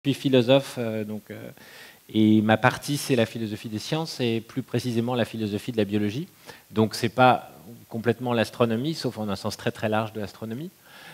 suis philosophe, et ma partie, c'est la philosophie des sciences, et plus précisément la philosophie de la biologie. Donc, ce n'est pas complètement l'astronomie, sauf en un sens très très large de l'astronomie.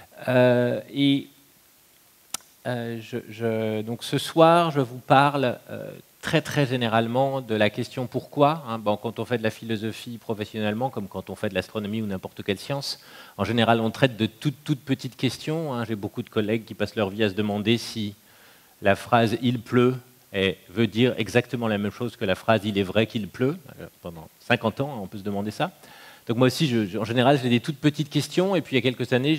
Donc, ce soir, je vous parle très très généralement de la question pourquoi. Quand on fait de la philosophie professionnellement, comme quand on fait de l'astronomie ou n'importe quelle science, en général, on traite de toutes petites questions. J'ai beaucoup de collègues qui passent leur vie à se demander si la phrase « il pleut » veut dire exactement la même chose que la phrase « il est vrai qu'il pleut ». Pendant 50 ans, on peut se demander ça. Donc moi aussi, en général, j'ai des toutes petites questions, et puis il y a quelques années,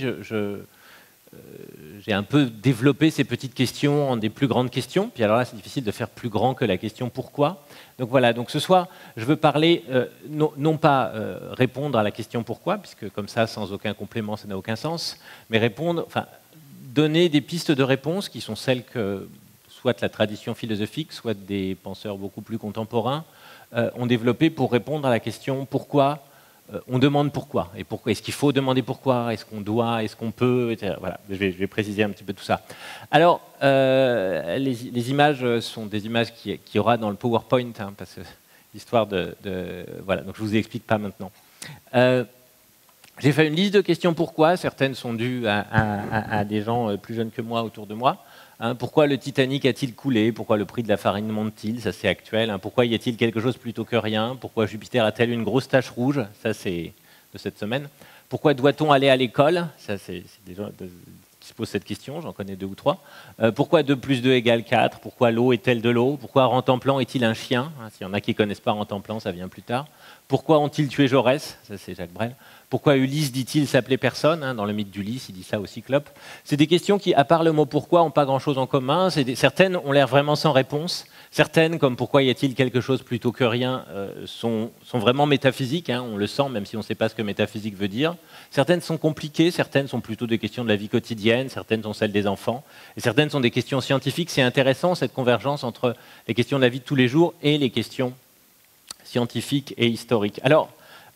j'ai un peu développé ces petites questions en des plus grandes questions. Puis alors là, c'est difficile de faire plus grand que la question « pourquoi ». Donc voilà, donc ce soir, je veux parler, non pas répondre à la question « pourquoi », puisque comme ça, sans aucun complément, ça n'a aucun sens, mais donner des pistes de réponse qui sont celles que soit la tradition philosophique, soit des penseurs beaucoup plus contemporains ont développées pour répondre à la question « pourquoi ?» On demande pourquoi, et pourquoi est-ce qu'il faut demander pourquoi, est-ce qu'on doit, est-ce qu'on peut, etc. Voilà, je vais préciser un petit peu tout ça. Alors, les images sont des images qu'il y aura dans le PowerPoint, parce que l'histoire voilà, donc je ne vous explique pas maintenant. J'ai fait une liste de questions pourquoi, certaines sont dues à des gens plus jeunes que moi autour de moi. Pourquoi le Titanic a-t-il coulé? Pourquoi le prix de la farine monte-t-il? Ça, c'est actuel. Pourquoi y a-t-il quelque chose plutôt que rien? Pourquoi Jupiter a-t-elle une grosse tache rouge? Ça, c'est de cette semaine. Pourquoi doit-on aller à l'école? Ça, c'est des gens qui se posent cette question, j'en connais 2 ou 3. Pourquoi 2 plus 2 égale 4? Pourquoi l'eau est-elle de l'eau? Pourquoi Rentemplan est-il un chien? S'il y en a qui ne connaissent pas Rentemplan, ça vient plus tard. Pourquoi ont-ils tué Jaurès? Ça, c'est Jacques Brel. Pourquoi Ulysse dit-il s'appelait personne? Dans le mythe d'Ulysse, il dit ça au Cyclope. C'est des questions qui, à part le mot pourquoi, n'ont pas grand-chose en commun. Certaines ont l'air vraiment sans réponse. Certaines, comme pourquoi y a-t-il quelque chose plutôt que rien, sont vraiment métaphysiques. On le sent, même si on ne sait pas ce que métaphysique veut dire. Certaines sont compliquées, certaines sont plutôt des questions de la vie quotidienne, certaines sont celles des enfants, et certaines sont des questions scientifiques. C'est intéressant, cette convergence entre les questions de la vie de tous les jours et les questions scientifiques et historiques. Alors,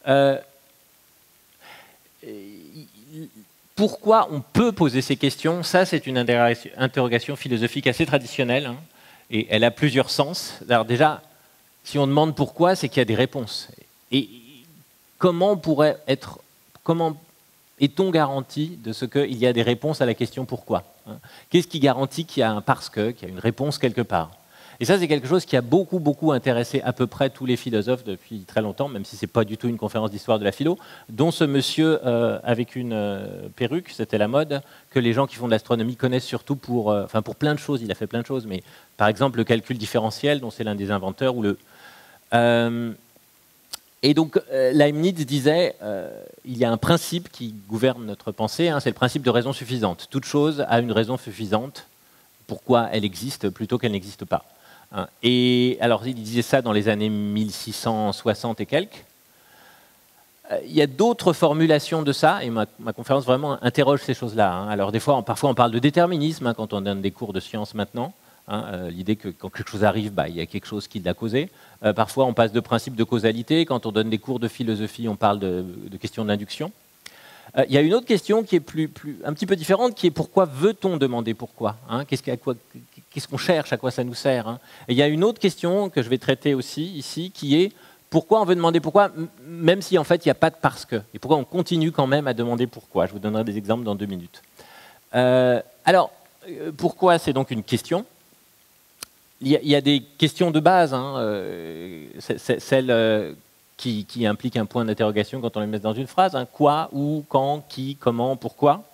pourquoi on peut poser ces questions? Ça, c'est une interrogation philosophique assez traditionnelle, et elle a plusieurs sens. Alors déjà, si on demande pourquoi, c'est qu'il y a des réponses. Et comment est-on garanti de ce qu'il y a des réponses à la question pourquoi? Qu'est-ce qui garantit qu'il y a un parce que, qu'il y a une réponse quelque part? Et ça, c'est quelque chose qui a beaucoup intéressé à peu près tous les philosophes depuis très longtemps, même si ce n'est pas du tout une conférence d'histoire de la philo, dont ce monsieur avec une perruque, c'était la mode, que les gens qui font de l'astronomie connaissent surtout pour plein de choses. Il a fait plein de choses, mais par exemple le calcul différentiel, dont c'est l'un des inventeurs, et donc Leibniz disait il y a un principe qui gouverne notre pensée, c'est le principe de raison suffisante. Toute chose a une raison suffisante pourquoi elle existe plutôt qu'elle n'existe pas. Et alors, il disait ça dans les années 1660 et quelques. Il y a d'autres formulations de ça, et ma conférence vraiment interroge ces choses-là. Alors, parfois, on parle de déterminisme quand on donne des cours de sciences maintenant. L'idée que quand quelque chose arrive, il y a quelque chose qui l'a causé. Parfois, on passe de principe de causalité. Quand on donne des cours de philosophie, on parle de questions d'induction. Il y a une autre question qui est un petit peu différente, qui est pourquoi veut-on demander pourquoi? Qu'est-ce qu'on cherche? À quoi ça nous sert? Et il y a une autre question que je vais traiter aussi ici, qui est pourquoi on veut demander pourquoi, même si en fait il n'y a pas de parce que. Et pourquoi on continue quand même à demander pourquoi? Je vous donnerai des exemples dans 2 minutes. Alors, pourquoi c'est donc une question? Il y a des questions de base, celles qui impliquent un point d'interrogation quand on les met dans une phrase. Quoi, où, quand, qui, comment, pourquoi.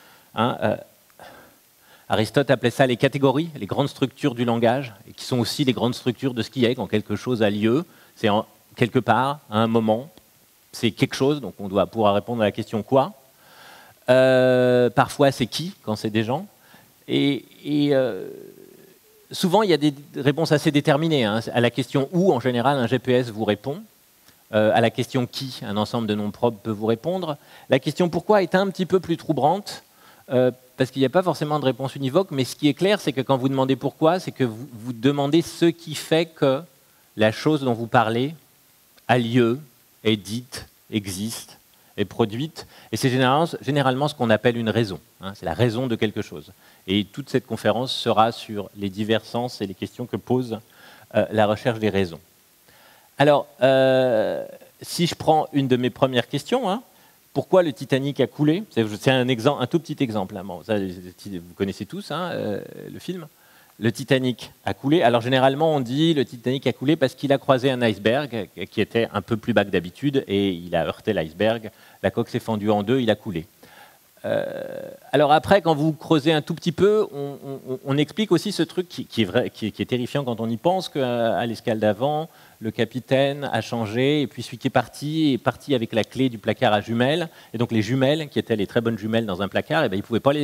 Aristote appelait ça les catégories, les grandes structures du langage, et qui sont aussi les grandes structures de ce qui est. Quand quelque chose a lieu, c'est quelque part, à un moment, c'est quelque chose, donc on doit pouvoir répondre à la question quoi. Parfois c'est qui, quand c'est des gens. Et souvent il y a des réponses assez déterminées. À la question où, en général, un GPS vous répond. À la question qui, un ensemble de noms propres peut vous répondre. La question pourquoi est un petit peu plus troublante, parce qu'il n'y a pas forcément de réponse univoque, mais ce qui est clair, c'est que quand vous demandez pourquoi, c'est que vous demandez ce qui fait que la chose dont vous parlez a lieu, est dite, existe, est produite, et c'est généralement ce qu'on appelle une raison. Hein, c'est la raison de quelque chose. Et toute cette conférence sera sur les divers sens et les questions que pose la recherche des raisons. Alors, si je prends une de mes premières questions, hein, pourquoi le Titanic a coulé? C'est un tout petit exemple. Hein. Bon, ça, vous connaissez tous hein, le film. Le Titanic a coulé. Alors généralement, on dit le Titanic a coulé parce qu'il a croisé un iceberg qui était un peu plus bas que d'habitude et il a heurté l'iceberg. La coque s'est fendue en deux, il a coulé. Alors après, quand vous creusez un tout petit peu, on explique aussi ce truc qui est vrai, qui est terrifiant quand on y pense, qu'à l'escale d'avant, le capitaine a changé et puis celui qui est parti avec la clé du placard à jumelles. Et donc les jumelles, qui étaient les très bonnes jumelles dans un placard, et ben, ils pouvaient pas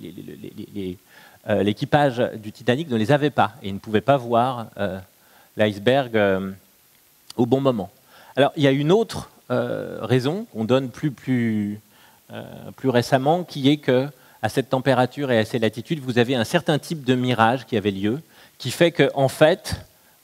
l'équipage du Titanic ne les avait pas et il ne pouvait pas voir l'iceberg au bon moment. Alors, il y a une autre raison qu'on donne plus récemment, qui est qu'à cette température et à ces latitudes, vous avez un certain type de mirage qui avait lieu, qui fait que, en fait,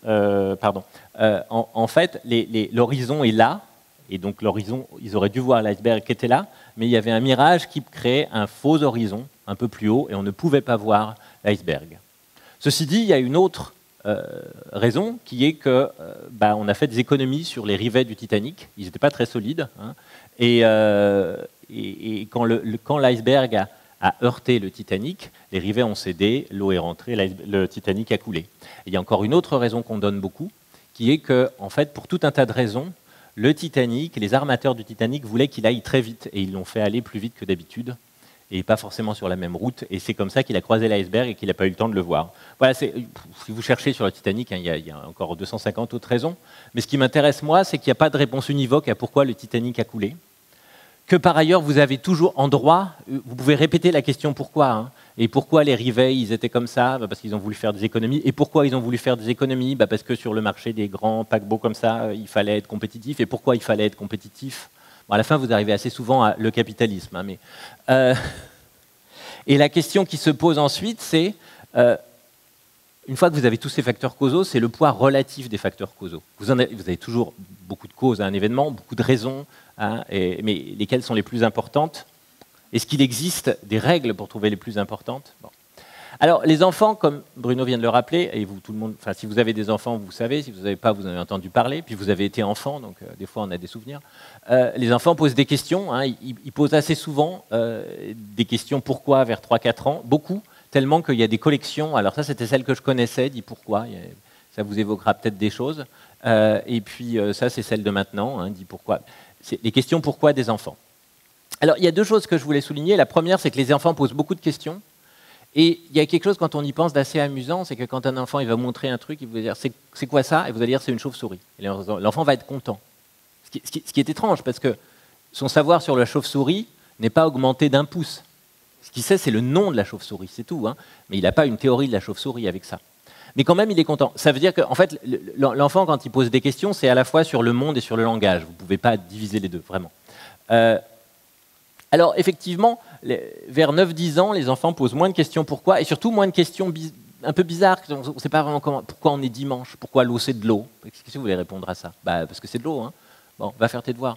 l'horizon est là, et donc l'horizon, ils auraient dû voir l'iceberg qui était là, mais il y avait un mirage qui créait un faux horizon un peu plus haut et on ne pouvait pas voir l'iceberg. Ceci dit, il y a une autre raison qui est que on a fait des économies sur les rivets du Titanic. Ils n'étaient pas très solides. Hein, et quand l'iceberg a heurté le Titanic, les rivets ont cédé, l'eau est rentrée, le Titanic a coulé. Et il y a encore une autre raison qu'on donne beaucoup, qui est que, en fait, pour tout un tas de raisons, le Titanic, les armateurs du Titanic voulaient qu'il aille très vite et ils l'ont fait aller plus vite que d'habitude et pas forcément sur la même route. Et c'est comme ça qu'il a croisé l'iceberg et qu'il n'a pas eu le temps de le voir. Voilà, si vous cherchez sur le Titanic, hein, il y a encore 250 autres raisons. Mais ce qui m'intéresse, moi, c'est qu'il n'y a pas de réponse univoque à pourquoi le Titanic a coulé. Que par ailleurs, vous avez toujours en droit, vous pouvez répéter la question pourquoi. Hein, et pourquoi les rivets, ils étaient comme ça? Parce qu'ils ont voulu faire des économies. Et pourquoi ils ont voulu faire des économies? Parce que sur le marché des grands paquebots comme ça, il fallait être compétitif. Et pourquoi il fallait être compétitif? Bon, à la fin, vous arrivez assez souvent à le capitalisme. Hein, mais, et la question qui se pose ensuite, c'est, une fois que vous avez tous ces facteurs causaux, c'est le poids relatif des facteurs causaux. Vous avez toujours beaucoup de causes à un événement, beaucoup de raisons, hein, mais lesquelles sont les plus importantes? Est-ce qu'il existe des règles pour trouver les plus importantes? Bon. Alors, les enfants, comme Bruno vient de le rappeler, et vous, tout le monde, enfin, si vous avez des enfants, vous savez, si vous n'avez pas, vous en avez entendu parler, puis vous avez été enfant, donc des fois on a des souvenirs. Les enfants posent des questions, hein, ils posent assez souvent des questions pourquoi vers 3-4 ans, beaucoup, tellement qu'il y a des collections. Alors ça, c'était celle que je connaissais, dit pourquoi, ça vous évoquera peut-être des choses. Et puis ça, c'est celle de maintenant, hein, dit pourquoi. C'est les questions pourquoi des enfants. Alors, il y a deux choses que je voulais souligner. La première, c'est que les enfants posent beaucoup de questions. Et il y a quelque chose, quand on y pense, d'assez amusant, c'est que quand un enfant il va vous montrer un truc, il va vous dire c'est quoi ça? Et vous allez dire c'est une chauve-souris. Et l'enfant va être content. Ce qui est étrange, parce que son savoir sur la chauve-souris n'est pas augmenté d'1 pouce. Ce qu'il sait, c'est le nom de la chauve-souris, c'est tout. Hein. Mais il n'a pas une théorie de la chauve-souris avec ça. Mais quand même, il est content. Ça veut dire qu'en fait, l'enfant, quand il pose des questions, c'est à la fois sur le monde et sur le langage. Vous ne pouvez pas diviser les deux, vraiment. Alors, effectivement, vers 9-10 ans, les enfants posent moins de questions pourquoi, et surtout moins de questions un peu bizarres. On ne sait pas vraiment pourquoi on est dimanche, pourquoi l'eau c'est de l'eau. Qu'est-ce que vous voulez répondre à ça? Parce que c'est de l'eau. Hein. Bon, va faire tes devoirs.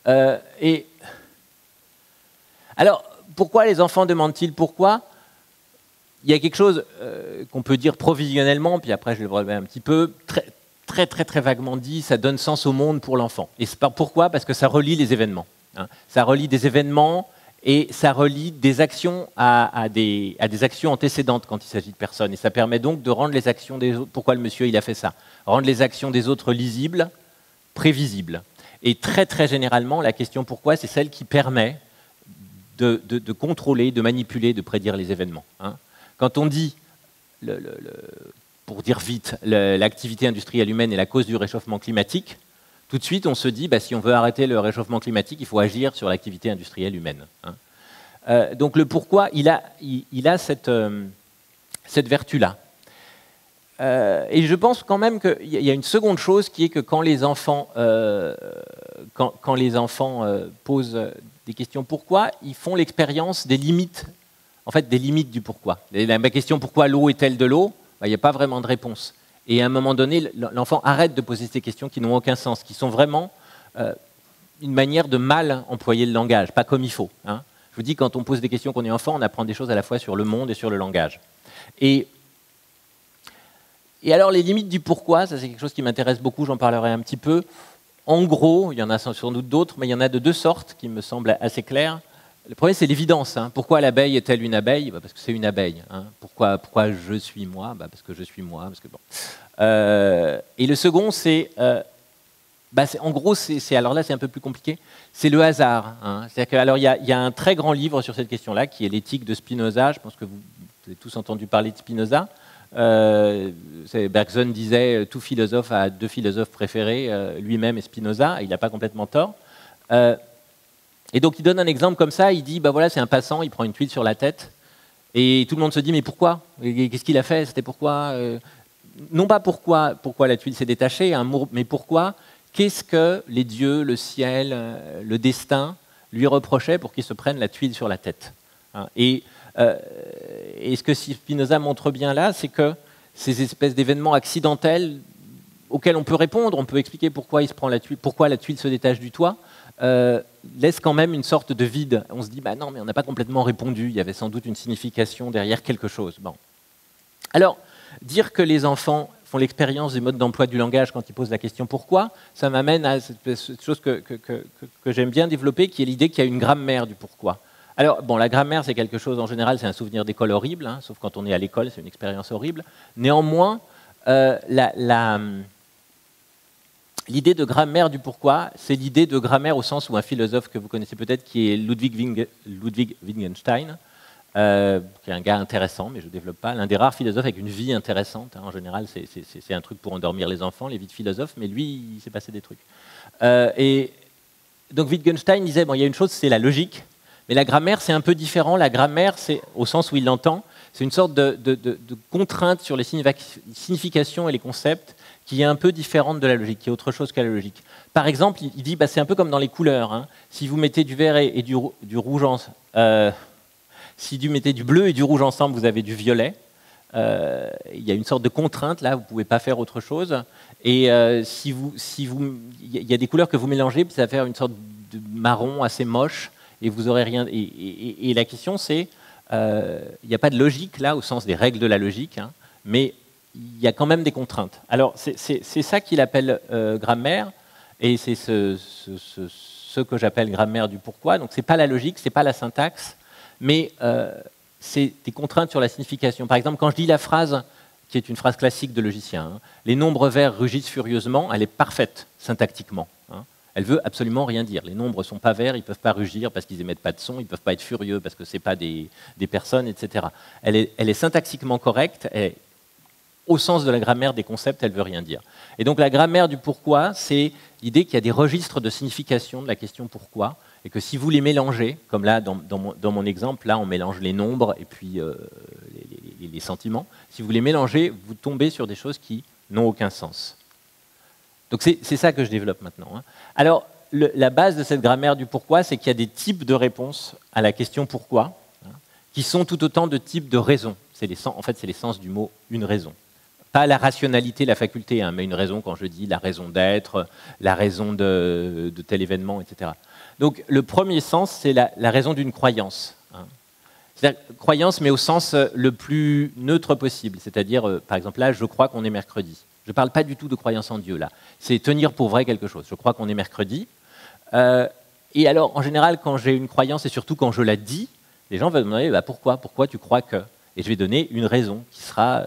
Alors, pourquoi les enfants demandent-ils pourquoi? Il y a quelque chose qu'on peut dire provisionnellement, puis après je vais le relever un petit peu, très vaguement dit, ça donne sens au monde pour l'enfant. Et pourquoi? Parce que ça relie les événements. Hein. Ça relie des événements et ça relie des actions à des actions antécédentes quand il s'agit de personnes. Et ça permet donc de rendre les actions des autres, pourquoi le monsieur il a fait ça? Rendre les actions des autres lisibles, prévisibles. Et très généralement, la question pourquoi, c'est celle qui permet de contrôler, de manipuler, de prédire les événements. Hein. Quand on dit, pour dire vite, l'activité industrielle humaine est la cause du réchauffement climatique, tout de suite on se dit, si on veut arrêter le réchauffement climatique, il faut agir sur l'activité industrielle humaine. Hein. Donc le pourquoi, il a cette vertu-là. Et je pense quand même qu'il y a une seconde chose qui est que quand les enfants, posent des questions pourquoi, ils font l'expérience des limites, en fait des limites du pourquoi. Ma question pourquoi l'eau est-elle de l'eau, il n'y a pas vraiment de réponse. Et à un moment donné, l'enfant arrête de poser ces questions qui n'ont aucun sens, qui sont vraiment une manière de mal employer le langage, pas comme il faut. Hein. Je vous dis, quand on pose des questions, qu'on est enfant, on apprend des choses à la fois sur le monde et sur le langage. Et alors, les limites du pourquoi, ça c'est quelque chose qui m'intéresse beaucoup, j'en parlerai un petit peu. En gros, il y en a sans doute d'autres, mais il y en a de deux sortes qui me semblent assez claires. Le premier, c'est l'évidence. Hein. Pourquoi l'abeille est-elle une abeille? Parce que c'est une abeille. Hein. Pourquoi je suis moi? Parce que je suis moi. Parce que bon. Et le second, c'est... en gros, alors là, c'est un peu plus compliqué. C'est le hasard. Hein. C'est-à-dire que, alors, il y a un très grand livre sur cette question-là, qui est l'éthique de Spinoza. Je pense que vous avez tous entendu parler de Spinoza. Bergson disait tout philosophe a deux philosophes préférés, lui-même et Spinoza. Il n'a pas complètement tort. Et donc, il donne un exemple comme ça. Il dit, voilà, c'est un passant, il prend une tuile sur la tête. Et tout le monde se dit, mais pourquoi? Qu'est-ce qu'il a fait? C'était pourquoi non pas pourquoi la tuile s'est détachée, mais pourquoi? Qu'est-ce que les dieux, le ciel, le destin lui reprochaient pour qu'il se prenne la tuile sur la tête? Et ce que Spinoza montre bien là, c'est que ces espèces d'événements accidentels auxquels on peut répondre, on peut expliquer pourquoi il se prend la tuile, pourquoi la tuile se détache du toit, laisse quand même une sorte de vide. On se dit, non, mais on n'a pas complètement répondu, il y avait sans doute une signification derrière quelque chose. Bon. Alors, dire que les enfants font l'expérience du mode d'emploi du langage quand ils posent la question pourquoi, ça m'amène à cette chose que j'aime bien développer, qui est l'idée qu'il y a une grammaire du pourquoi. Alors, la grammaire, c'est quelque chose, en général, c'est un souvenir d'école horrible, hein, sauf quand on est à l'école, c'est une expérience horrible. Néanmoins, l'idée de grammaire du pourquoi, c'est l'idée de grammaire au sens où un philosophe que vous connaissez peut-être, qui est Ludwig Wittgenstein, qui est un gars intéressant, mais je ne développe pas, l'un des rares philosophes avec une vie intéressante. Hein, en général, c'est un truc pour endormir les enfants, les vies de philosophes, mais lui, il s'est passé des trucs. Et donc Wittgenstein disait, il y a une chose, c'est la logique, mais la grammaire, c'est un peu différent. La grammaire, c'est, au sens où il l'entend, c'est une sorte de contrainte sur les significations et les concepts qui est un peu différente de la logique, qui est autre chose que la logique. Par exemple, il dit, c'est un peu comme dans les couleurs. Hein. Si vous mettez du vert et du rouge si vous mettez du bleu et du rouge ensemble, vous avez du violet. Il y a une sorte de contrainte, là, vous ne pouvez pas faire autre chose. Et il y a des couleurs que vous mélangez, puis ça va faire une sorte de marron assez moche, et vous aurez rien. Et la question, c'est, il n'y a pas de logique, là, au sens des règles de la logique, hein, mais il y a quand même des contraintes. Alors, c'est ça qu'il appelle grammaire, et c'est ce que j'appelle grammaire du pourquoi. Donc, ce n'est pas la logique, ce n'est pas la syntaxe, mais c'est des contraintes sur la signification. Par exemple, quand je dis la phrase, qui est une phrase classique de logicien, hein, les nombres verts rugissent furieusement, elle est parfaite syntactiquement. Hein. Elle veut absolument rien dire. Les nombres ne sont pas verts, ils ne peuvent pas rugir parce qu'ils n'émettent pas de son, ils ne peuvent pas être furieux parce que ce n'est pas des personnes, etc. Elle est syntaxiquement correcte, au sens de la grammaire des concepts, elle ne veut rien dire. Et donc la grammaire du pourquoi, c'est l'idée qu'il y a des registres de signification de la question pourquoi, et que si vous les mélangez, comme là dans mon exemple, là on mélange les nombres et puis les sentiments, si vous les mélangez, vous tombez sur des choses qui n'ont aucun sens. Donc c'est ça que je développe maintenant. Hein. Alors la base de cette grammaire du pourquoi, c'est qu'il y a des types de réponses à la question pourquoi, hein, qui sont tout autant de types de raisons. En fait, c'est l'essence du mot une raison. Pas la rationalité, la faculté, hein, mais une raison quand je dis la raison d'être, la raison de tel événement, etc. Donc le premier sens, c'est la raison d'une croyance. Hein. C'est-à-dire croyance, mais au sens le plus neutre possible. C'est-à-dire, par exemple, là, je crois qu'on est mercredi. Je ne parle pas du tout de croyance en Dieu, là. C'est tenir pour vrai quelque chose. Je crois qu'on est mercredi. Et alors, en général, quand j'ai une croyance, et surtout quand je la dis, les gens vont me demander pourquoi tu crois que... Et je vais donner une raison qui sera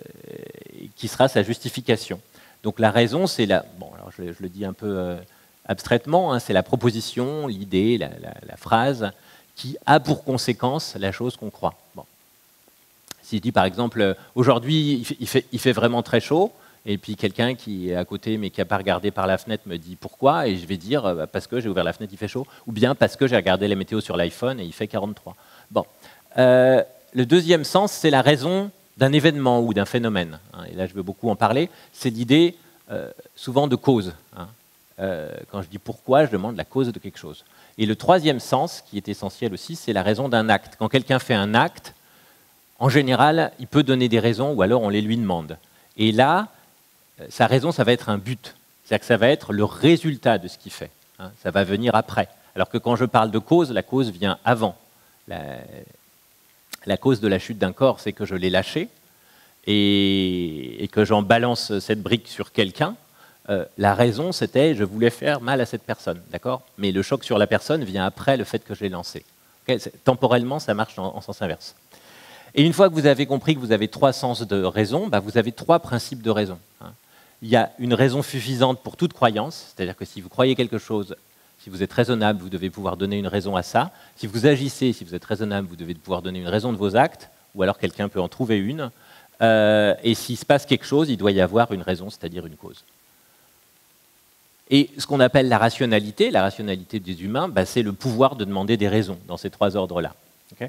sa justification. Donc la raison, c'est la... Bon, alors je le dis un peu abstraitement, hein, c'est la proposition, l'idée, la phrase qui a pour conséquence la chose qu'on croit. Bon. Si je dis par exemple, aujourd'hui il fait vraiment très chaud, et puis quelqu'un qui est à côté mais qui n'a pas regardé par la fenêtre me dit pourquoi, et je vais dire parce que j'ai ouvert la fenêtre, il fait chaud, ou bien parce que j'ai regardé la météo sur l'iPhone et il fait 43. Bon. Le deuxième sens, c'est la raison d'un événement ou d'un phénomène. Hein, et là, je veux beaucoup en parler. C'est l'idée souvent de cause. Hein. Quand je dis pourquoi, je demande la cause de quelque chose. Et le troisième sens, qui est essentiel aussi, c'est la raison d'un acte. Quand quelqu'un fait un acte, en général, il peut donner des raisons ou alors on les lui demande. Et là, sa raison, ça va être un but. C'est-à-dire que ça va être le résultat de ce qu'il fait. hein, ça va venir après. Alors que quand je parle de cause, la cause vient avant. La cause de la chute d'un corps, c'est que je l'ai lâché et que j'en balance cette brique sur quelqu'un. La raison, c'était je voulais faire mal à cette personne, d'accord? Mais le choc sur la personne vient après le fait que je l'ai lancé. Okay, temporellement, ça marche en sens inverse. Et une fois que vous avez compris que vous avez 3 sens de raison, bah vous avez 3 principes de raison. Hein. Il y a une raison suffisante pour toute croyance, c'est-à-dire que si vous croyez quelque chose, si vous êtes raisonnable, vous devez pouvoir donner une raison à ça. Si vous agissez, si vous êtes raisonnable, vous devez pouvoir donner une raison de vos actes, ou alors quelqu'un peut en trouver une. Et s'il se passe quelque chose, il doit y avoir une raison, c'est-à-dire une cause. Et ce qu'on appelle la rationalité des humains, bah, c'est le pouvoir de demander des raisons dans ces 3 ordres-là. Okay,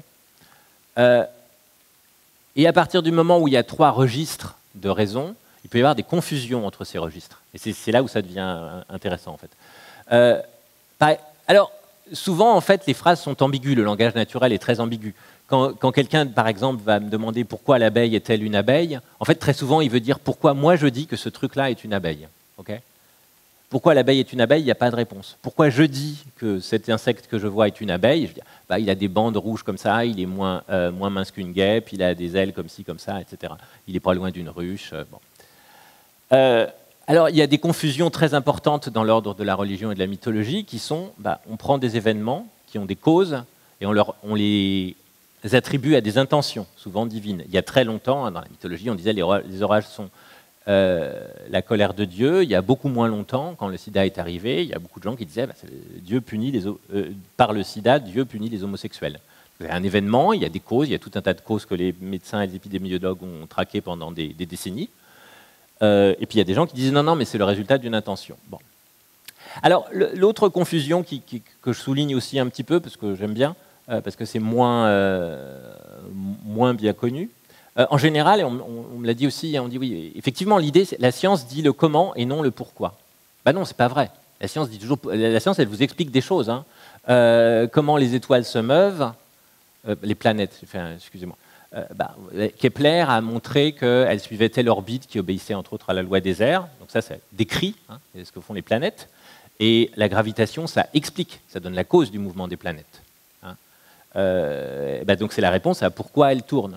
et à partir du moment où il y a 3 registres de raison, il peut y avoir des confusions entre ces registres. Et c'est là où ça devient intéressant, en fait. Alors, souvent, en fait, les phrases sont ambiguës. Le langage naturel est très ambigu. Quand quelqu'un, par exemple, va me demander pourquoi l'abeille est-elle une abeille, en fait, très souvent, il veut dire pourquoi moi je dis que ce truc-là est une abeille. Okay, pourquoi l'abeille est une abeille, il n'y a pas de réponse. Pourquoi je dis que cet insecte que je vois est une abeille, je dis, bah, il a des bandes rouges comme ça, il est moins mince qu'une guêpe, il a des ailes comme ci, comme ça, etc. Il n'est pas loin d'une ruche. Bon. Alors, il y a des confusions très importantes dans l'ordre de la religion et de la mythologie qui sont, bah, on prend des événements qui ont des causes et on les attribue à des intentions, souvent divines. Il y a très longtemps, dans la mythologie, on disait les orages sont la colère de Dieu. Il y a beaucoup moins longtemps, quand le sida est arrivé, il y a beaucoup de gens qui disaient bah, Dieu punit par le sida, Dieu punit les homosexuels. C'est un événement, il y a des causes, il y a tout un tas de causes que les médecins et les épidémiologues ont traquées pendant des décennies. Et puis il y a des gens qui disent non, mais c'est le résultat d'une intention. Bon. Alors l'autre confusion que je souligne aussi un petit peu, parce que j'aime bien, parce que c'est moins bien connu, en général, et on me l'a dit aussi, on dit oui, effectivement, l'idée, la science dit le comment et non le pourquoi. Ben non, c'est pas vrai. La science dit toujours, la science, elle vous explique des choses. Hein. Comment les étoiles se meuvent, les planètes, excusez-moi. Kepler a montré qu'elles suivaient telle orbite qui obéissait entre autres à la loi des airs. Donc ça, c'est décrit, hein, c'est ce que font les planètes. Et la gravitation, ça explique, ça donne la cause du mouvement des planètes. Hein. Donc c'est la réponse à pourquoi elles tournent.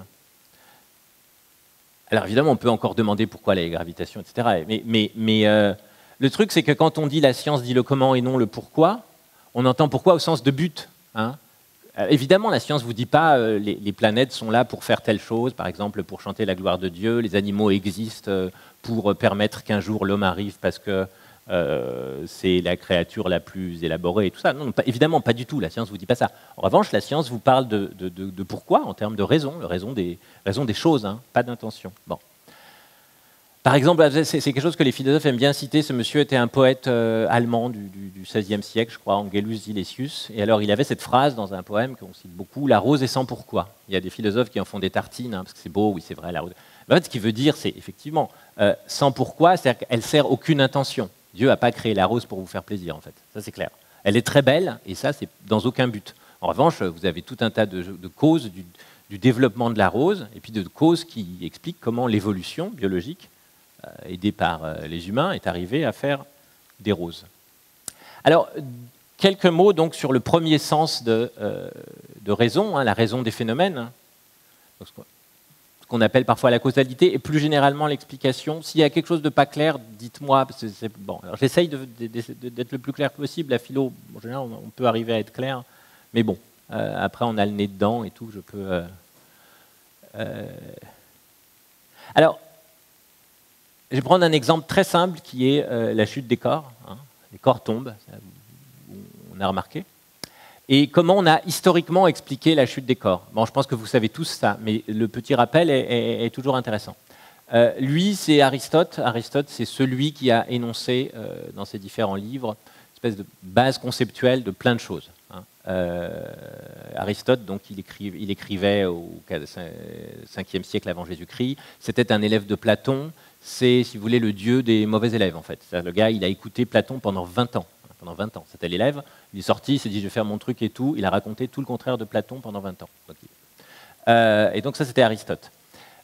Alors évidemment, on peut encore demander pourquoi la gravitation, etc. Mais le truc, c'est que quand on dit la science dit le comment et non le pourquoi, on entend pourquoi au sens de but. Hein. Évidemment, la science ne vous dit pas les planètes sont là pour faire telle chose, par exemple pour chanter la gloire de Dieu, les animaux existent pour permettre qu'un jour l'homme arrive parce que c'est la créature la plus élaborée et tout ça. Non, évidemment, pas du tout, la science ne vous dit pas ça. En revanche, la science vous parle de pourquoi en termes de raison, raison des choses, hein, pas d'intention. Bon. Par exemple, c'est quelque chose que les philosophes aiment bien citer. Ce monsieur était un poète allemand du XVIe siècle, je crois, Angelus Silesius. Et alors, il avait cette phrase dans un poème qu'on cite beaucoup, « La rose est sans pourquoi ». Il y a des philosophes qui en font des tartines, hein, parce que c'est beau, oui, c'est vrai, la rose. En fait, ce qu'il veut dire, c'est effectivement, sans pourquoi, c'est-à-dire qu'elle ne sert aucune intention. Dieu n'a pas créé la rose pour vous faire plaisir, en fait. Ça, c'est clair. Elle est très belle, et ça, c'est dans aucun but. En revanche, vous avez tout un tas de causes du développement de la rose, et puis de causes qui expliquent comment l'évolution biologique, aidé par les humains, est arrivé à faire des roses. Alors, quelques mots donc sur le premier sens de raison, hein, la raison des phénomènes, hein, ce qu'on appelle parfois la causalité, et plus généralement l'explication. S'il y a quelque chose de pas clair, dites-moi. Bon, j'essaye d'être le plus clair possible. La philo, en général, on peut arriver à être clair, mais bon, après on a le nez dedans et tout, je peux... Alors, je vais prendre un exemple très simple qui est la chute des corps. Hein. Les corps tombent, on a remarqué. Et comment on a historiquement expliqué la chute des corps. Bon, je pense que vous savez tous ça, mais le petit rappel est toujours intéressant. Lui, c'est Aristote. Aristote, c'est celui qui a énoncé dans ses différents livres une espèce de base conceptuelle de plein de choses. Hein. Aristote, donc, il écrivait au 5e siècle avant Jésus-Christ. C'était un élève de Platon. C'est, si vous voulez, le dieu des mauvais élèves, en fait. Le gars, il a écouté Platon pendant 20 ans. Pendant 20 ans. C'était l'élève. Il est sorti, il s'est dit, je vais faire mon truc et tout. Il a raconté tout le contraire de Platon pendant 20 ans. Et donc, ça, c'était Aristote.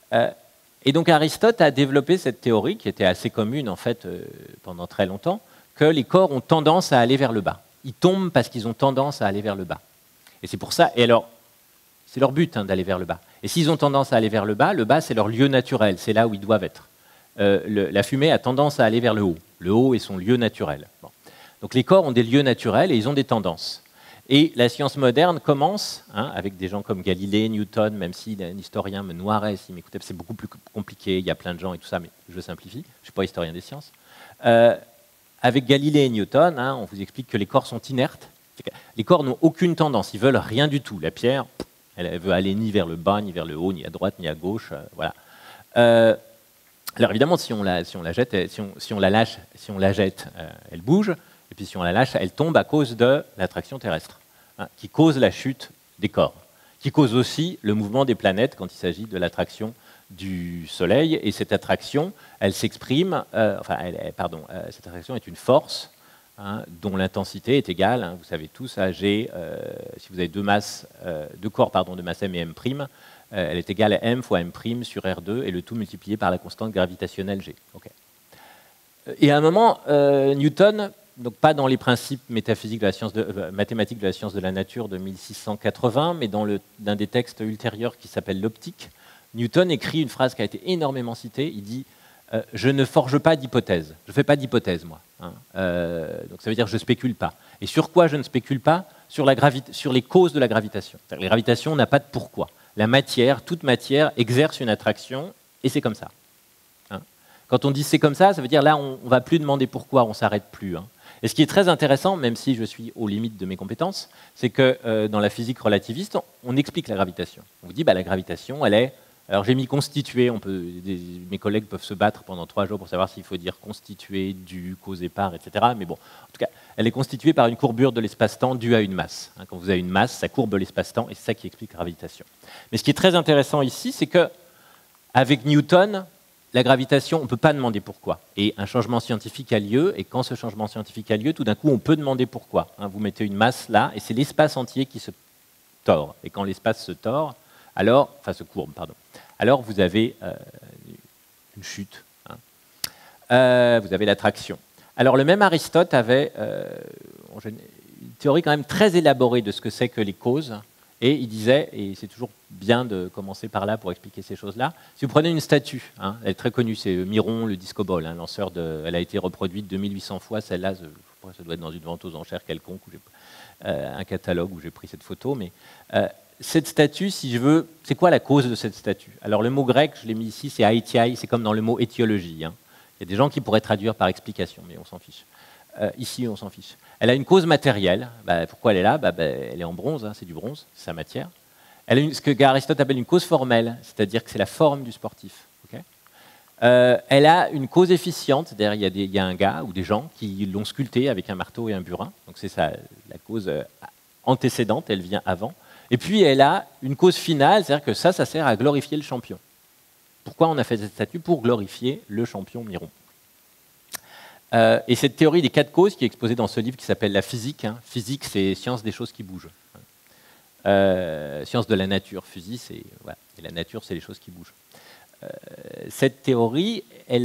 Et donc, Aristote a développé cette théorie qui était assez commune, en fait, pendant très longtemps, que les corps ont tendance à aller vers le bas. Ils tombent parce qu'ils ont tendance à aller vers le bas. Et c'est pour ça, et alors, c'est leur but d'aller vers le bas. Et s'ils ont tendance à aller vers le bas, c'est leur lieu naturel, c'est là où ils doivent être. La fumée a tendance à aller vers le haut. Le haut est son lieu naturel. Bon. Donc les corps ont des lieux naturels et ils ont des tendances. Et la science moderne commence, avec des gens comme Galilée, Newton, même si un historien me noirait s'il m'écoutait, c'est beaucoup plus compliqué, il y a plein de gens et tout ça, mais je simplifie, je ne suis pas historien des sciences. Avec Galilée et Newton, on vous explique que les corps sont inertes. Les corps n'ont aucune tendance, ils veulent rien du tout. La pierre, elle veut aller ni vers le bas, ni vers le haut, ni à droite, ni à gauche. Voilà. Alors évidemment, si on la jette, elle bouge. Et puis si on la lâche, elle tombe à cause de l'attraction terrestre, qui cause la chute des corps, qui cause aussi le mouvement des planètes quand il s'agit de l'attraction du Soleil. Et cette attraction, elle s'exprime, cette attraction est une force dont l'intensité est égale, vous savez tous, à G, si vous avez deux corps de masse M et M', elle est égale à M fois M' sur R2, et le tout multiplié par la constante gravitationnelle G. Okay. Et à un moment, Newton, donc pas dans les principes métaphysiques de la science mathématiques de la science de la nature de 1680, mais dans d'un des textes ultérieurs qui s'appelle l'optique, Newton écrit une phrase qui a été énormément citée. Il dit « Je ne forge pas d'hypothèse. Je ne fais pas d'hypothèse, moi. » Donc ça veut dire « je ne spécule pas ». Et sur quoi je ne spécule pas? Sur les causes de la gravitation. La gravitation n'a pas de pourquoi. La matière, toute matière, exerce une attraction, et c'est comme ça. Quand on dit c'est comme ça veut dire là, on ne va plus demander pourquoi, on ne s'arrête plus. Et ce qui est très intéressant, même si je suis aux limites de mes compétences, c'est que dans la physique relativiste, on explique la gravitation. On vous dit, la gravitation, elle est... Alors j'ai mis constituée, mes collègues peuvent se battre pendant 3 jours pour savoir s'il faut dire constituée, due, causée par, etc. Mais bon, en tout cas, elle est constituée par une courbure de l'espace-temps due à une masse. Quand vous avez une masse, ça courbe l'espace-temps, et c'est ça qui explique la gravitation. Mais ce qui est très intéressant ici, c'est qu'avec Newton, la gravitation, on ne peut pas demander pourquoi. Et un changement scientifique a lieu, et quand ce changement scientifique a lieu, tout d'un coup, on peut demander pourquoi. Vous mettez une masse là, et c'est l'espace entier qui se tord. Et quand l'espace se tord, se courbe, alors vous avez une chute. Vous avez l'attraction. Alors le même Aristote avait une théorie quand même très élaborée de ce que c'est que les causes. Et il disait, et c'est toujours bien de commencer par là pour expliquer ces choses-là, si vous prenez une statue, elle est très connue, c'est Miron, le discobole, elle a été reproduite 2800 fois, celle-là, ça doit être dans une vente aux enchères quelconque, un catalogue où j'ai pris cette photo, mais cette statue, si je veux, c'est quoi la cause de cette statue? Alors le mot grec, je l'ai mis ici, c'est aitiai, c'est comme dans le mot étiologie. Il y a des gens qui pourraient traduire par explication, mais on s'en fiche. Ici, on s'en fiche. Elle a une cause matérielle. Pourquoi elle est là? Elle est en bronze, c'est du bronze, c'est sa matière. Elle a ce que Aristote appelle une cause formelle, c'est-à-dire que c'est la forme du sportif. Okay, elle a une cause efficiente, c'est-à-dire il y a un gars ou des gens qui l'ont sculptée avec un marteau et un burin. Donc c'est ça, la cause antécédente, elle vient avant. Et puis elle a une cause finale, c'est-à-dire que ça sert à glorifier le champion. Pourquoi on a fait cette statue? Pour glorifier le champion Miron. Et cette théorie des 4 causes qui est exposée dans ce livre qui s'appelle La physique. Physique, c'est science des choses qui bougent. Science de la nature. Physique, c'est et la nature, c'est les choses qui bougent. Cette théorie, elle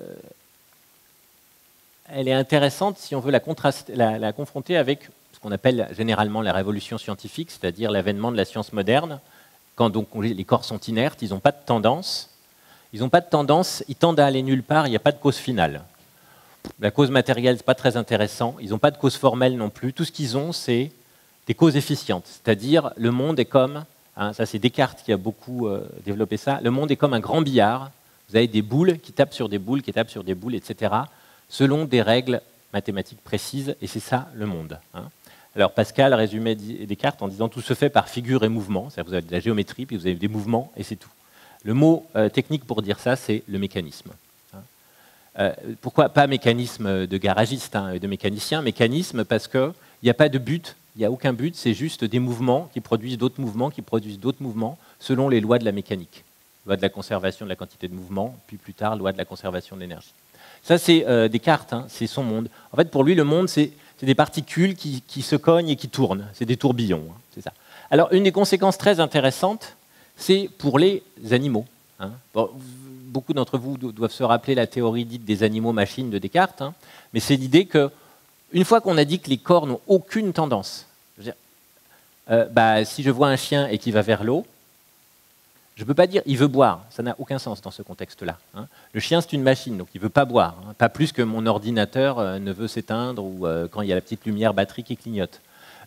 est intéressante si on veut la confronter avec ce qu'on appelle généralement la révolution scientifique, c'est-à-dire l'avènement de la science moderne. Quand donc les corps sont inertes, ils n'ont pas de tendance. Ils tendent à aller nulle part, il n'y a pas de cause finale. La cause matérielle, ce n'est pas très intéressant. Ils n'ont pas de cause formelle non plus. Tout ce qu'ils ont, c'est des causes efficientes. C'est-à-dire, le monde est comme, ça c'est Descartes qui a beaucoup développé ça, le monde est comme un grand billard. Vous avez des boules qui tapent sur des boules, qui tapent sur des boules, etc., selon des règles mathématiques précises, et c'est ça le monde. Alors Pascal résumait Descartes en disant « tout se fait par figure et mouvement », c'est-à-dire vous avez de la géométrie, puis vous avez des mouvements, et c'est tout. Le mot technique pour dire ça, c'est le mécanisme. Pourquoi pas mécanisme de garagiste, de mécanicien? Mécanisme parce qu'il n'y a pas de but, il n'y a aucun but, c'est juste des mouvements qui produisent d'autres mouvements, qui produisent d'autres mouvements, selon les lois de la mécanique. Loi de la conservation de la quantité de mouvement, puis plus tard, loi de la conservation de l'énergie. Ça, c'est Descartes, c'est son monde. En fait, pour lui, le monde, c'est des particules qui se cognent et qui tournent. C'est des tourbillons, c'est ça. Alors, une des conséquences très intéressantes, c'est pour les animaux. hein. Bon, beaucoup d'entre vous doivent se rappeler la théorie dite des animaux-machines de Descartes, hein, mais c'est l'idée que, une fois qu'on a dit que les corps n'ont aucune tendance, je veux dire, si je vois un chien et qu'il va vers l'eau, je ne peux pas dire il veut boire, ça n'a aucun sens dans ce contexte-là, hein. Le chien, c'est une machine, donc il ne veut pas boire, hein, pas plus que mon ordinateur ne veut s'éteindre ou quand il y a la petite lumière batterie qui clignote.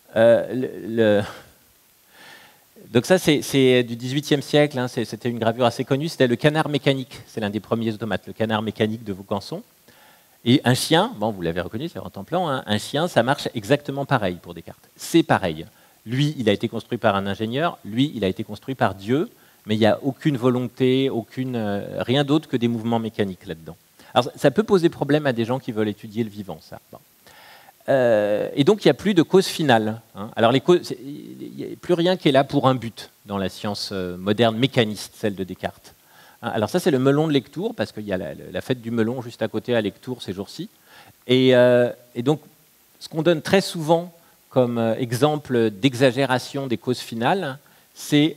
Donc ça, c'est du XVIIIe siècle, hein, c'était une gravure assez connue, c'était le canard mécanique, c'est l'un des premiers automates, le canard mécanique de Vaucanson. Et un chien, bon, vous l'avez reconnu, c'est en temps-plan, hein, un chien, ça marche exactement pareil pour Descartes. C'est pareil. Lui, il a été construit par un ingénieur, lui, il a été construit par Dieu, mais il n'y a aucune volonté, rien d'autre que des mouvements mécaniques là-dedans. Alors ça peut poser problème à des gens qui veulent étudier le vivant, ça. Bon. Et donc il n'y a plus de cause finale, hein. Alors il n'y a plus rien qui est là pour un but dans la science moderne mécaniste, celle de Descartes. Alors ça c'est le melon de Lectoure, parce qu'il y a la fête du melon juste à côté à Lectoure ces jours-ci. Et donc ce qu'on donne très souvent comme exemple d'exagération des causes finales, c'est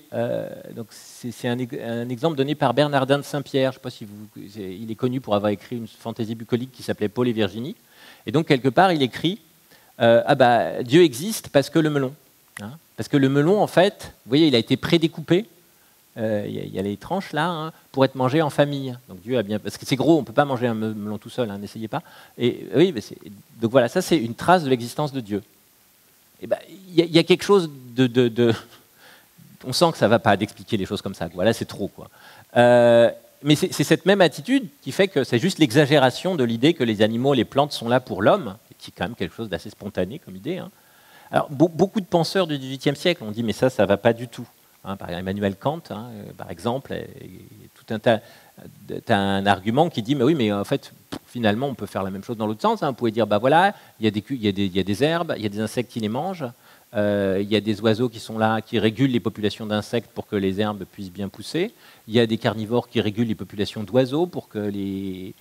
un exemple donné par Bernardin de Saint-Pierre. Je ne sais pas si il est connu pour avoir écrit une fantaisie bucolique qui s'appelait Paul et Virginie. Et donc, quelque part, il écrit Dieu existe parce que le melon. Hein, parce que le melon, en fait, vous voyez, il a été prédécoupé. Il y a les tranches là, hein, pour être mangé en famille. Donc Dieu a bien. Parce que c'est gros, on ne peut pas manger un melon tout seul, hein, n'essayez pas. Et, oui, donc voilà, ça, c'est une trace de l'existence de Dieu. Et il y a quelque chose on sent que ça ne va pas d'expliquer les choses comme ça. Voilà, c'est trop, quoi. Mais c'est cette même attitude qui fait que c'est juste l'exagération de l'idée que les animaux, les plantes sont là pour l'homme, qui est quand même quelque chose d'assez spontané comme idée, hein. Alors, beaucoup de penseurs du XVIIIe siècle ont dit mais ça ne va pas du tout, hein. Par exemple, Emmanuel Kant, hein, par exemple, tout un argument qui dit mais oui, mais en fait, finalement, on peut faire la même chose dans l'autre sens, hein. On pourrait dire voilà, il y a des herbes, il y a des insectes qui les mangent. Il y a des oiseaux qui sont là, qui régulent les populations d'insectes pour que les herbes puissent bien pousser. Il y a des carnivores qui régulent les populations d'oiseaux pour que les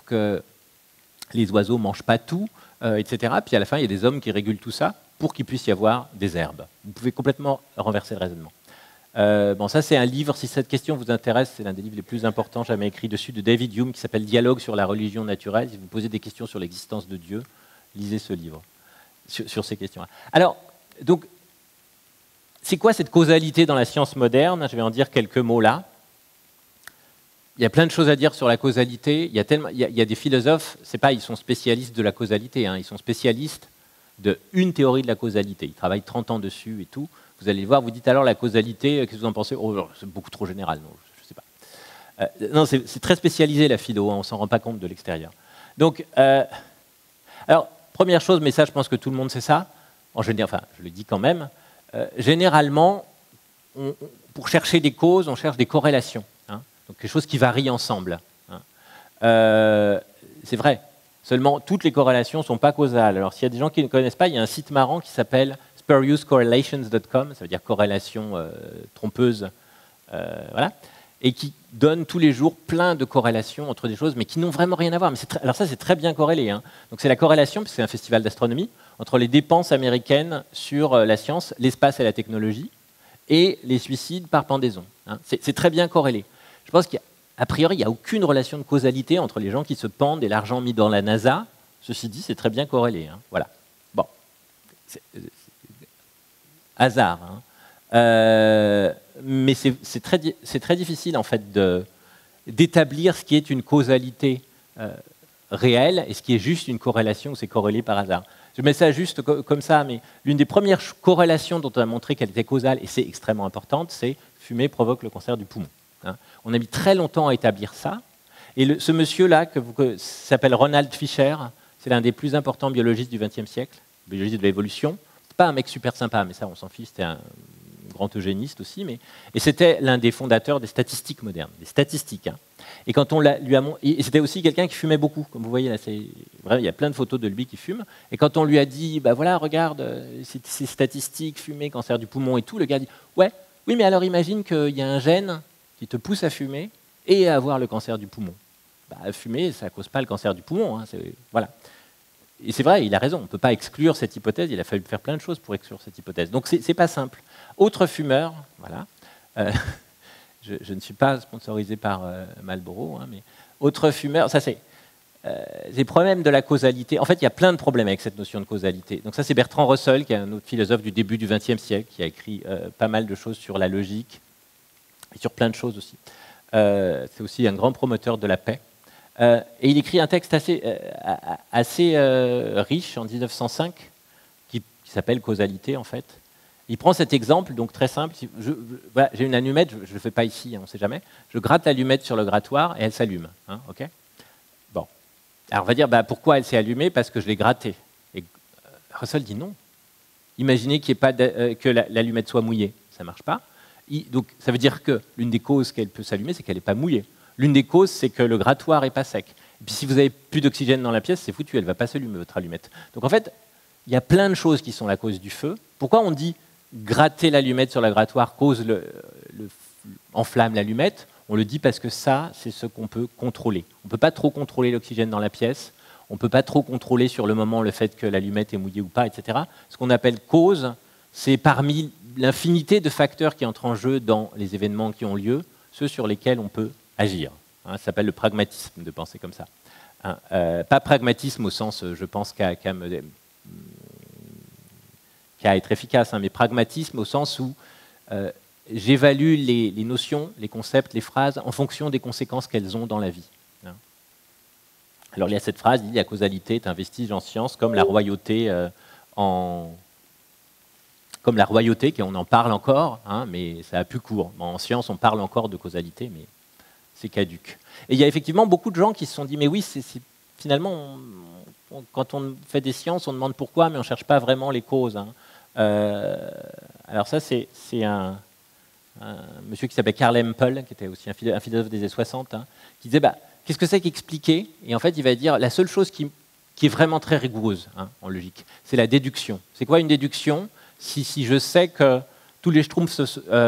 oiseaux ne mangent pas tout, etc. Puis à la fin, il y a des hommes qui régulent tout ça pour qu'il puisse y avoir des herbes. Vous pouvez complètement renverser le raisonnement. Bon, ça, c'est un livre, si cette question vous intéresse, c'est l'un des livres les plus importants jamais écrits dessus, de David Hume, qui s'appelle Dialogue sur la religion naturelle. Si vous posez des questions sur l'existence de Dieu, lisez ce livre sur ces questions-là. Alors, donc, c'est quoi cette causalité dans la science moderne? Je vais en dire quelques mots là. Il y a plein de choses à dire sur la causalité. Il y a des philosophes, ils sont spécialistes de la causalité, hein, ils sont spécialistes d'une théorie de la causalité. Ils travaillent 30 ans dessus et tout. Vous allez le voir, vous dites alors la causalité, qu'est-ce que vous en pensez? Oh, c'est beaucoup trop général, non, je ne sais pas. Non, c'est très spécialisé la philo, hein, on ne s'en rend pas compte de l'extérieur. Donc, alors, première chose, mais ça, je pense que tout le monde sait ça. En général, enfin, je le dis quand même, généralement, pour chercher des causes, on cherche des corrélations, hein, donc quelque chose qui varie ensemble, hein. C'est vrai, seulement toutes les corrélations ne sont pas causales. Alors s'il y a des gens qui ne connaissent pas, il y a un site marrant qui s'appelle spuriouscorrelations.com, ça veut dire corrélation trompeuse, voilà, et qui donne tous les jours plein de corrélations entre des choses, mais qui n'ont vraiment rien à voir. Mais alors ça, c'est très bien corrélé, hein. Donc c'est la corrélation, puisque c'est un festival d'astronomie, entre les dépenses américaines sur la science, l'espace et la technologie, et les suicides par pendaison, hein. C'est très bien corrélé. Je pense qu'a priori, il n'y a aucune relation de causalité entre les gens qui se pendent et l'argent mis dans la NASA. Ceci dit, c'est très bien corrélé, hein. Voilà. Bon. Hasard, hein. Mais c'est très difficile, en fait, d'établir ce qui est une causalité réelle et ce qui est juste une corrélation où c'est corrélé par hasard. Je mets ça juste comme ça, mais l'une des premières corrélations dont on a montré qu'elle était causale, et c'est extrêmement importante, c'est fumer provoque le cancer du poumon, hein. On a mis très longtemps à établir ça. Et ce monsieur-là, qui s'appelle Ronald Fisher, c'est l'un des plus importants biologistes du XXe siècle, biologiste de l'évolution. C'est pas un mec super sympa, mais ça, on s'en fiche, c'était un grand eugéniste aussi, et c'était l'un des fondateurs des statistiques modernes, des statistiques, hein. Et quand on lui a et c'était aussi quelqu'un qui fumait beaucoup, comme vous voyez là, il y a plein de photos de lui qui fume. Et quand on lui a dit, bah voilà, regarde, ces statistiques, fumer, cancer du poumon et tout, le gars dit, ouais, oui, mais alors imagine qu'il y a un gène qui te pousse à fumer et à avoir le cancer du poumon. Bah, fumer, ça ne cause pas le cancer du poumon, hein, voilà. Et c'est vrai, il a raison, on ne peut pas exclure cette hypothèse, il a fallu faire plein de choses pour exclure cette hypothèse. Donc c'est pas simple. Autre fumeur, voilà. je ne suis pas sponsorisé par Marlboro, hein, mais autre fumeur, ça c'est les problèmes de la causalité. En fait, il y a plein de problèmes avec cette notion de causalité. Donc ça, c'est Bertrand Russell, qui est un autre philosophe du début du XXe siècle, qui a écrit pas mal de choses sur la logique et sur plein de choses aussi. C'est aussi un grand promoteur de la paix. Et il écrit un texte assez riche en 1905, qui s'appelle Causalité, en fait. Il prend cet exemple, donc très simple. Voilà, j'ai une allumette, je ne le fais pas ici, on ne sait jamais. Je gratte l'allumette sur le grattoir et elle s'allume. Hein, okay, bon. Alors on va dire, pourquoi elle s'est allumée? Parce que je l'ai grattée. Et Russell dit non. Imaginez qu'il n'y ait pas que l'allumette soit mouillée. Ça ne marche pas. Donc ça veut dire que l'une des causes qu'elle peut s'allumer, c'est qu'elle n'est pas mouillée. L'une des causes, c'est que le grattoir n'est pas sec. Et puis si vous n'avez plus d'oxygène dans la pièce, c'est foutu, elle ne va pas s'allumer, votre allumette. Donc en fait, il y a plein de choses qui sont la cause du feu. Pourquoi on dit gratter l'allumette sur le grattoir enflamme l'allumette? On le dit parce que ça, c'est ce qu'on peut contrôler. On ne peut pas trop contrôler l'oxygène dans la pièce, on ne peut pas trop contrôler sur le moment le fait que l'allumette est mouillée ou pas, etc. Ce qu'on appelle cause, c'est parmi l'infinité de facteurs qui entrent en jeu dans les événements qui ont lieu, ceux sur lesquels on peut agir. Hein, ça s'appelle le pragmatisme de penser comme ça. Hein, pas pragmatisme au sens, je pense, qu'à être efficace, hein, mais pragmatisme au sens où j'évalue les notions, les concepts, les phrases en fonction des conséquences qu'elles ont dans la vie. Hein. Alors il y a cette phrase, il dit la causalité est un vestige en science comme la royauté comme la royauté, on en parle encore, hein, mais ça a plus cours. En science, on parle encore de causalité, mais c'est caduc. Et il y a effectivement beaucoup de gens qui se sont dit, mais oui, finalement, quand on fait des sciences, on demande pourquoi, mais on ne cherche pas vraiment les causes. Hein. Alors ça, c'est un monsieur qui s'appelait Karl Hempel, qui était aussi un philosophe des années 60, hein, qui disait, qu'est-ce que c'est qu'expliquer? Et en fait, il va dire, la seule chose qui est vraiment très rigoureuse, hein, en logique, c'est la déduction. C'est quoi une déduction? Si je sais que tous les schtroumpfs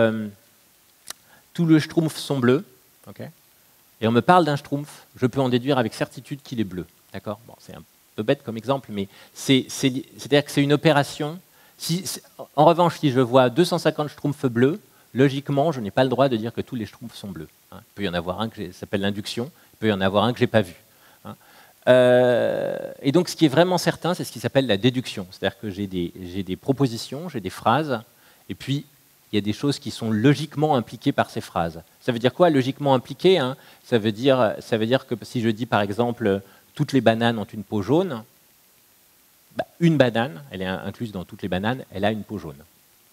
sont bleus, okay, et on me parle d'un schtroumpf, je peux en déduire avec certitude qu'il est bleu. D'accord, bon, c'est un peu bête comme exemple, mais c'est-à-dire que c'est une opération. En revanche, si je vois 250 schtroumpfs bleus, logiquement, je n'ai pas le droit de dire que tous les schtroumpfs sont bleus. Hein. Il peut y en avoir un qui s'appelle l'induction, il peut y en avoir un que je n'ai pas vu. Hein. Et donc, ce qui est vraiment certain, c'est ce qui s'appelle la déduction. C'est-à-dire que j'ai des propositions, j'ai des phrases, et puis il y a des choses qui sont logiquement impliquées par ces phrases. Ça veut dire quoi, logiquement impliquées, hein? Ça veut dire que si je dis, par exemple, toutes les bananes ont une peau jaune, une banane, elle est incluse dans toutes les bananes, elle a une peau jaune.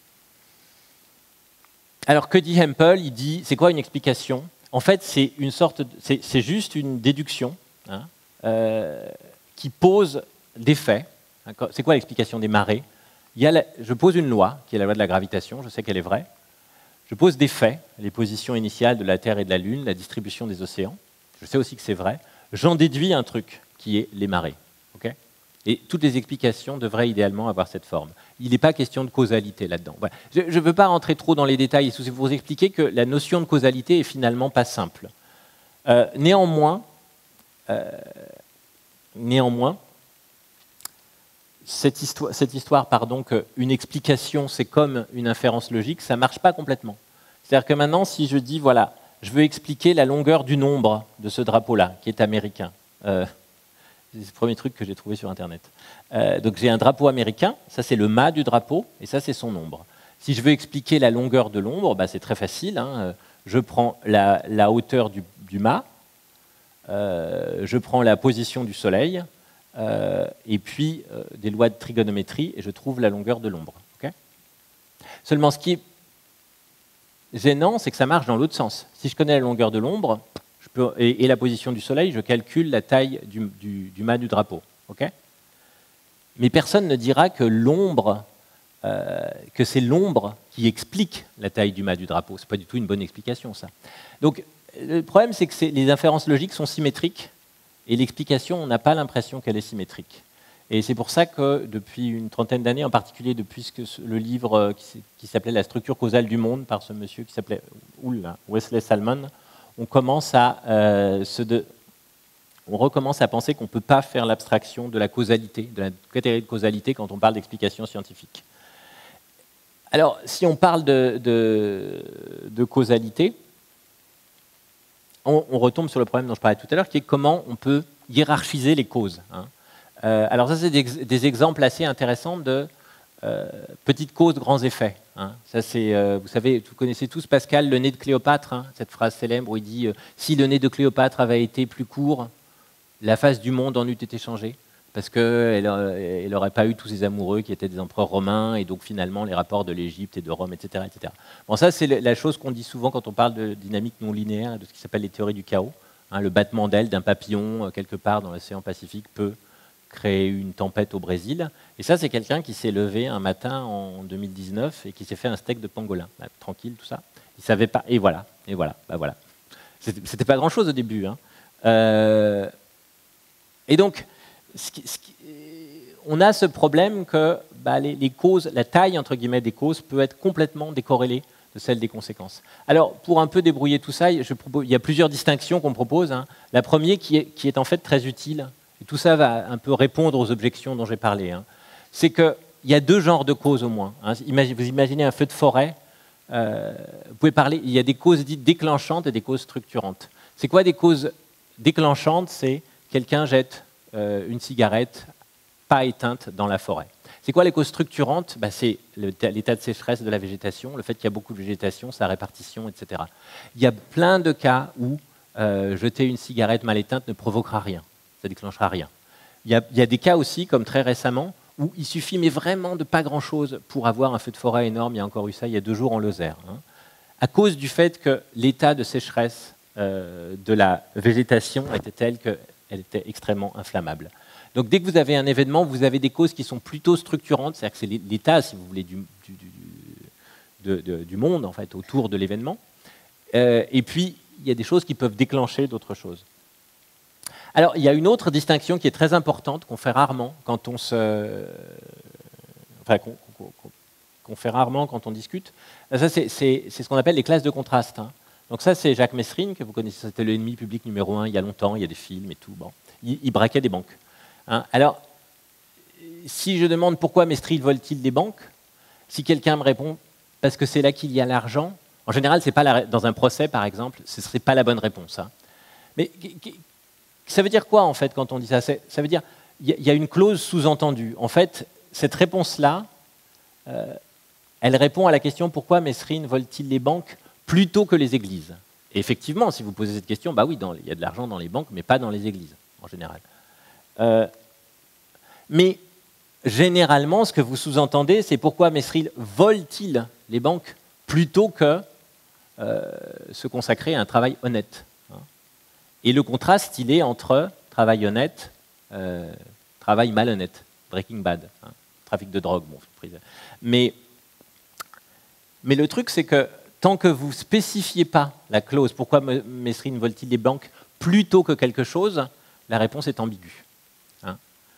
Alors que dit Hempel? Il dit, c'est quoi une explication? En fait, c'est juste une déduction, hein, qui pose des faits. C'est quoi l'explication des marées? Je pose une loi, qui est la loi de la gravitation, je sais qu'elle est vraie. Je pose des faits, les positions initiales de la Terre et de la Lune, la distribution des océans. Je sais aussi que c'est vrai. J'en déduis un truc, qui est les marées. Okay, et toutes les explications devraient idéalement avoir cette forme. Il n'est pas question de causalité là-dedans. Voilà. Je ne veux pas rentrer trop dans les détails, c'est pour vous expliquer que la notion de causalité est finalement pas simple. Néanmoins, cette histoire qu'une explication, c'est comme une inférence logique, ça ne marche pas complètement. C'est-à-dire que maintenant, si je dis, voilà, je veux expliquer la longueur du nombre de ce drapeau-là, qui est américain. C'est le premier truc que j'ai trouvé sur Internet. Donc j'ai un drapeau américain, ça c'est le mât du drapeau, et ça c'est son ombre. Si je veux expliquer la longueur de l'ombre, c'est très facile. Hein. Je prends la hauteur du mât, je prends la position du soleil, et puis des lois de trigonométrie, et je trouve la longueur de l'ombre. Okay, seulement, ce qui est gênant, c'est que ça marche dans l'autre sens. Si je connais la longueur de l'ombre et la position du soleil, je calcule la taille du mât du drapeau. Okay, mais personne ne dira que que c'est l'ombre qui explique la taille du mât du drapeau. Ce n'est pas du tout une bonne explication, ça. Donc, le problème, c'est que les inférences logiques sont symétriques, et l'explication, on n'a pas l'impression qu'elle est symétrique. Et c'est pour ça que depuis une trentaine d'années, en particulier depuis le livre qui s'appelait « La structure causale du monde » par ce monsieur qui s'appelait Wesley Salmon, on recommence à penser qu'on ne peut pas faire l'abstraction de la causalité, de la catégorie de causalité quand on parle d'explication scientifique. Alors, si on parle de causalité, on retombe sur le problème dont je parlais tout à l'heure, qui est comment on peut hiérarchiser les causes. Hein. Alors ça, c'est des exemples assez intéressants de petites causes, grands effets. Hein. Ça, vous savez, vous connaissez tous Pascal, le nez de Cléopâtre, hein, cette phrase célèbre où il dit si le nez de Cléopâtre avait été plus court, la face du monde en eût été changée, parce qu'elle n'aurait pas eu tous ces amoureux qui étaient des empereurs romains, et donc finalement les rapports de l'Égypte et de Rome, etc. etc. Bon, ça, c'est la chose qu'on dit souvent quand on parle de dynamique non linéaire, de ce qui s'appelle les théories du chaos. Hein, le battement d'aile d'un papillon quelque part dans l'océan Pacifique peut créer une tempête au Brésil. Et ça, c'est quelqu'un qui s'est levé un matin en 2019 et qui s'est fait un steak de pangolin. Bah, tranquille, tout ça. Il ne savait pas. Et voilà. Bah, voilà. C'était pas grand-chose au début. Hein. Et donc, on a ce problème que les causes, la taille entre guillemets des causes peut être complètement décorrélée de celle des conséquences. Alors, pour un peu débrouiller tout ça, il y a plusieurs distinctions qu'on propose. Hein. La première qui est en fait très utile, et tout ça va un peu répondre aux objections dont j'ai parlé, hein, c'est qu'il y a deux genres de causes au moins. Hein. Vous imaginez un feu de forêt, vous pouvez parler, il y a des causes dites déclenchantes et des causes structurantes. C'est quoi des causes déclenchantes? C'est quelqu'un jette une cigarette pas éteinte dans la forêt. C'est quoi les causes structurantes? C'est l'état de sécheresse de la végétation, le fait qu'il y a beaucoup de végétation, sa répartition, etc. Il y a plein de cas où jeter une cigarette mal éteinte ne provoquera rien, ça ne déclenchera rien. Il y a des cas aussi, comme très récemment, où il suffit mais vraiment de pas grand-chose pour avoir un feu de forêt énorme. Il y a encore eu ça il y a 2 jours en Lozère. Hein, à cause du fait que l'état de sécheresse de la végétation était tel qu'elle était extrêmement inflammable. Donc dès que vous avez un événement, vous avez des causes qui sont plutôt structurantes, c'est-à-dire que c'est l'état, si vous voulez, du monde en fait, autour de l'événement. Et puis, il y a des choses qui peuvent déclencher d'autres choses. Alors, il y a une autre distinction qui est très importante, qu'on fait rarement quand on qu'on fait rarement quand on discute. Ça, c'est ce qu'on appelle les classes de contraste. Hein. Donc ça, c'est Jacques Messrine, que vous connaissez, c'était l'ennemi public numéro 1 il y a longtemps, il y a des films et tout. Bon. Il braquait des banques. Hein. Alors, si je demande pourquoi Messrine vole-t-il des banques, si quelqu'un me répond parce que c'est là qu'il y a l'argent, en général, c'est pas dans un procès, par exemple, ce ne serait pas la bonne réponse. Hein. Mais ça veut dire quoi, en fait, quand on dit ça? Ça veut dire qu'il y a une clause sous-entendue. En fait, cette réponse-là, elle répond à la question pourquoi Messrine vole-t-il les banques plutôt que les églises? Et effectivement, si vous posez cette question, bah oui, il y a de l'argent dans les banques, mais pas dans les églises, en général. Mais généralement, ce que vous sous-entendez, c'est pourquoi Messrine vole-t-il les banques plutôt que se consacrer à un travail honnête. Hein. Et le contraste, il est entre travail honnête, travail malhonnête, Breaking Bad, hein, trafic de drogue. Bon, mais le truc, c'est que tant que vous ne spécifiez pas la clause, pourquoi Messrine vole-t-il les banques plutôt que quelque chose, la réponse est ambiguë. Hein.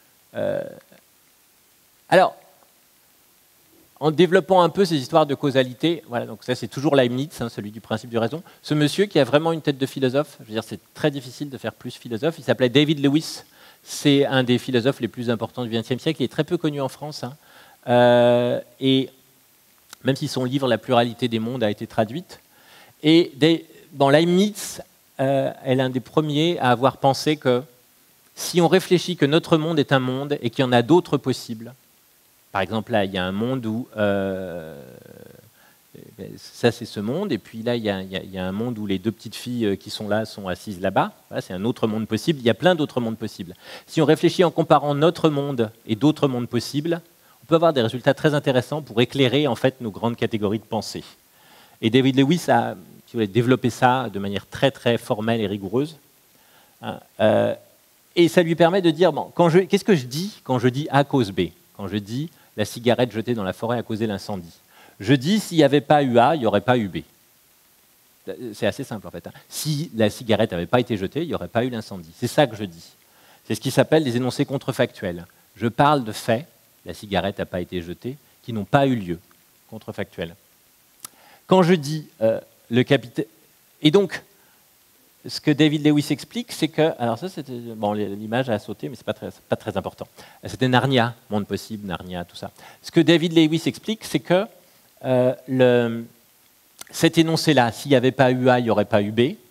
Alors, en développant un peu ces histoires de causalité, voilà, donc ça c'est toujours Leibniz, hein, celui du principe de raison. Ce monsieur qui a vraiment une tête de philosophe, je veux dire, c'est très difficile de faire plus philosophe. Il s'appelait David Lewis. C'est un des philosophes les plus importants du XXe siècle. Il est très peu connu en France. Hein. Et même si son livre La pluralité des mondes a été traduite. Et Leibniz est l'un des premiers à avoir pensé que si on réfléchit que notre monde est un monde et qu'il y en a d'autres possibles, par exemple, là, il y a un monde où... ça, c'est ce monde. Et puis là, il y a un monde où les 2 petites filles qui sont là sont assises là-bas. Voilà, c'est un autre monde possible. Il y a plein d'autres mondes possibles. Si on réfléchit en comparant notre monde et d'autres mondes possibles, on peut avoir des résultats très intéressants pour éclairer en fait, nos grandes catégories de pensée. Et David Lewis a développé ça de manière très, très formelle et rigoureuse. Et ça lui permet de dire, bon, qu'est-ce que je dis quand je dis A cause B? Quand je dis la cigarette jetée dans la forêt a causé l'incendie. Je dis s'il n'y avait pas eu A, il n'y aurait pas eu B. C'est assez simple en fait. Hein. Si la cigarette n'avait pas été jetée, il n'y aurait pas eu l'incendie. C'est ça que je dis. C'est ce qui s'appelle des énoncés contrefactuels. Je parle de faits, la cigarette n'a pas été jetée, qui n'ont pas eu lieu. Contrefactuels. Quand je dis le capitaine... Et donc, ce que David Lewis explique, c'est que... Alors ça, c'était... Bon, l'image a sauté, mais ce n'est pas très important. C'était Narnia, monde possible, Narnia, tout ça. Ce que David Lewis explique, c'est que cet énoncé-là, s'il n'y avait pas eu A, il n'y aurait pas eu B.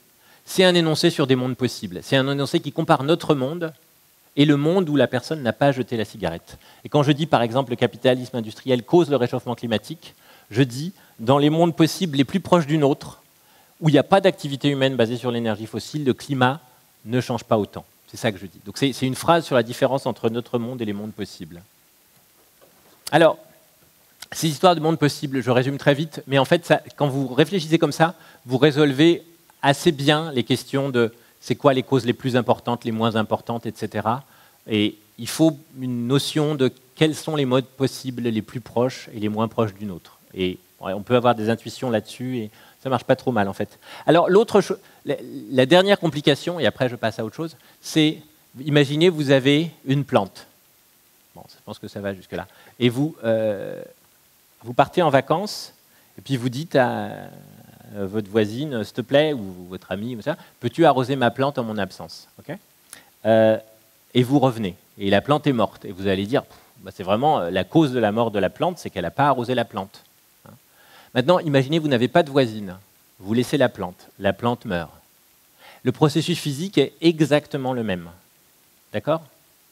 c'est un énoncé sur des mondes possibles. C'est un énoncé qui compare notre monde et le monde où la personne n'a pas jeté la cigarette. Et quand je dis, par exemple, le capitalisme industriel cause le réchauffement climatique, je dis, dans les mondes possibles les plus proches du nôtre, où il n'y a pas d'activité humaine basée sur l'énergie fossile, le climat ne change pas autant. C'est ça que je dis. Donc c'est une phrase sur la différence entre notre monde et les mondes possibles. Alors, ces histoires de mondes possibles, je résume très vite, mais en fait, ça, quand vous réfléchissez comme ça, vous résolvez assez bien les questions de c'est quoi les causes les plus importantes, les moins importantes, etc. Et il faut une notion de quels sont les modes possibles les plus proches et les moins proches du nôtre. Et ouais, on peut avoir des intuitions là-dessus et ça marche pas trop mal en fait. Alors la dernière complication, et après je passe à autre chose, c'est, imaginez vous avez une plante. Bon, je pense que ça va jusque-là. Et vous partez en vacances et puis vous dites à votre voisine, s'il te plaît, ou votre ami, peux-tu arroser ma plante en mon absence, okay, et vous revenez, et la plante est morte. Et vous allez dire, bah, c'est vraiment la cause de la mort de la plante, c'est qu'elle n'a pas arrosé la plante. Hein. Maintenant, imaginez, vous n'avez pas de voisine. Vous laissez la plante meurt. Le processus physique est exactement le même. D'accord ?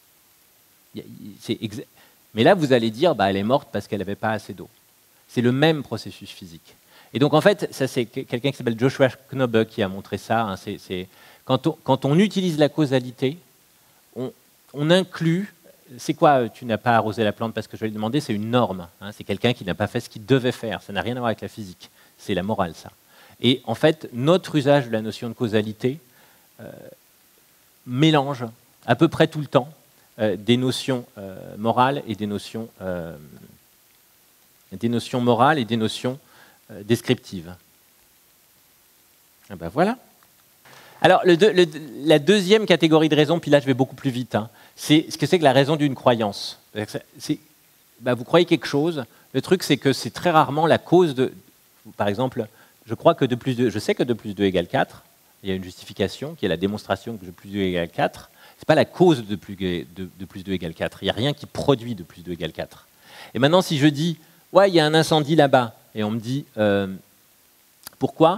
Mais là, vous allez dire, bah, elle est morte parce qu'elle n'avait pas assez d'eau. C'est le même processus physique. Et donc, en fait, ça c'est quelqu'un qui s'appelle Joshua Knobe qui a montré ça. Hein, quand on utilise la causalité, on inclut... C'est quoi, tu n'as pas arrosé la plante parce que je lui ai demandé, c'est une norme. Hein, c'est quelqu'un qui n'a pas fait ce qu'il devait faire. Ça n'a rien à voir avec la physique. C'est la morale, ça. Et en fait, notre usage de la notion de causalité mélange à peu près tout le temps des notions morales et des notions morales et des notions descriptives. Ah ben voilà. Alors, la deuxième catégorie de raisons, puis là je vais beaucoup plus vite, hein, c'est ce que c'est que la raison d'une croyance. Vous croyez quelque chose, le truc c'est que c'est très rarement la cause de... Par exemple, je sais que 2 plus 2 égale 4, il y a une justification qui est la démonstration que 2 plus 2 égale 4, ce n'est pas la cause de 2 plus 2 égale 4, il n'y a rien qui produit 2 plus 2 égale 4. Et maintenant si je dis, ouais, il y a un incendie là-bas, et on me dit, pourquoi ?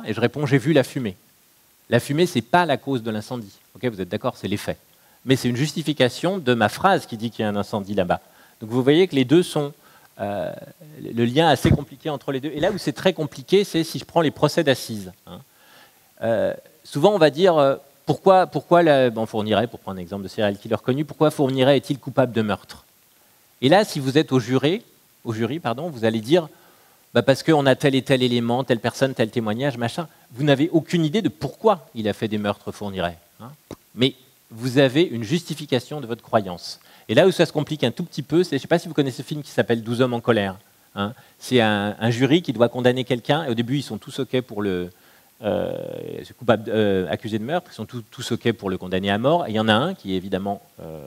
Et je réponds, j'ai vu la fumée. La fumée, ce n'est pas la cause de l'incendie. Okay, vous êtes d'accord, c'est l'effet. Mais c'est une justification de ma phrase qui dit qu'il y a un incendie là-bas. Donc vous voyez que les deux sont... le lien assez compliqué entre les deux. Et là où c'est très compliqué, c'est si je prends les procès d'assises. Hein. Souvent, on va dire, pourquoi Fourniret, pour prendre un exemple de serial killer connu, pourquoi Fourniret est-il coupable de meurtre ? Et là, si vous êtes au jury, vous allez dire... parce qu'on a tel et tel élément, telle personne, tel témoignage, machin. Vous n'avez aucune idée de pourquoi il a fait des meurtres, Fourniret. Hein, mais vous avez une justification de votre croyance. Et là où ça se complique un tout petit peu, c'est, je ne sais pas si vous connaissez ce film qui s'appelle 12 hommes en colère. Hein, c'est un jury qui doit condamner quelqu'un, et au début, ils sont tous OK pour le coupable, accusé de meurtre, ils sont tous OK pour le condamner à mort, et il y en a un qui est évidemment...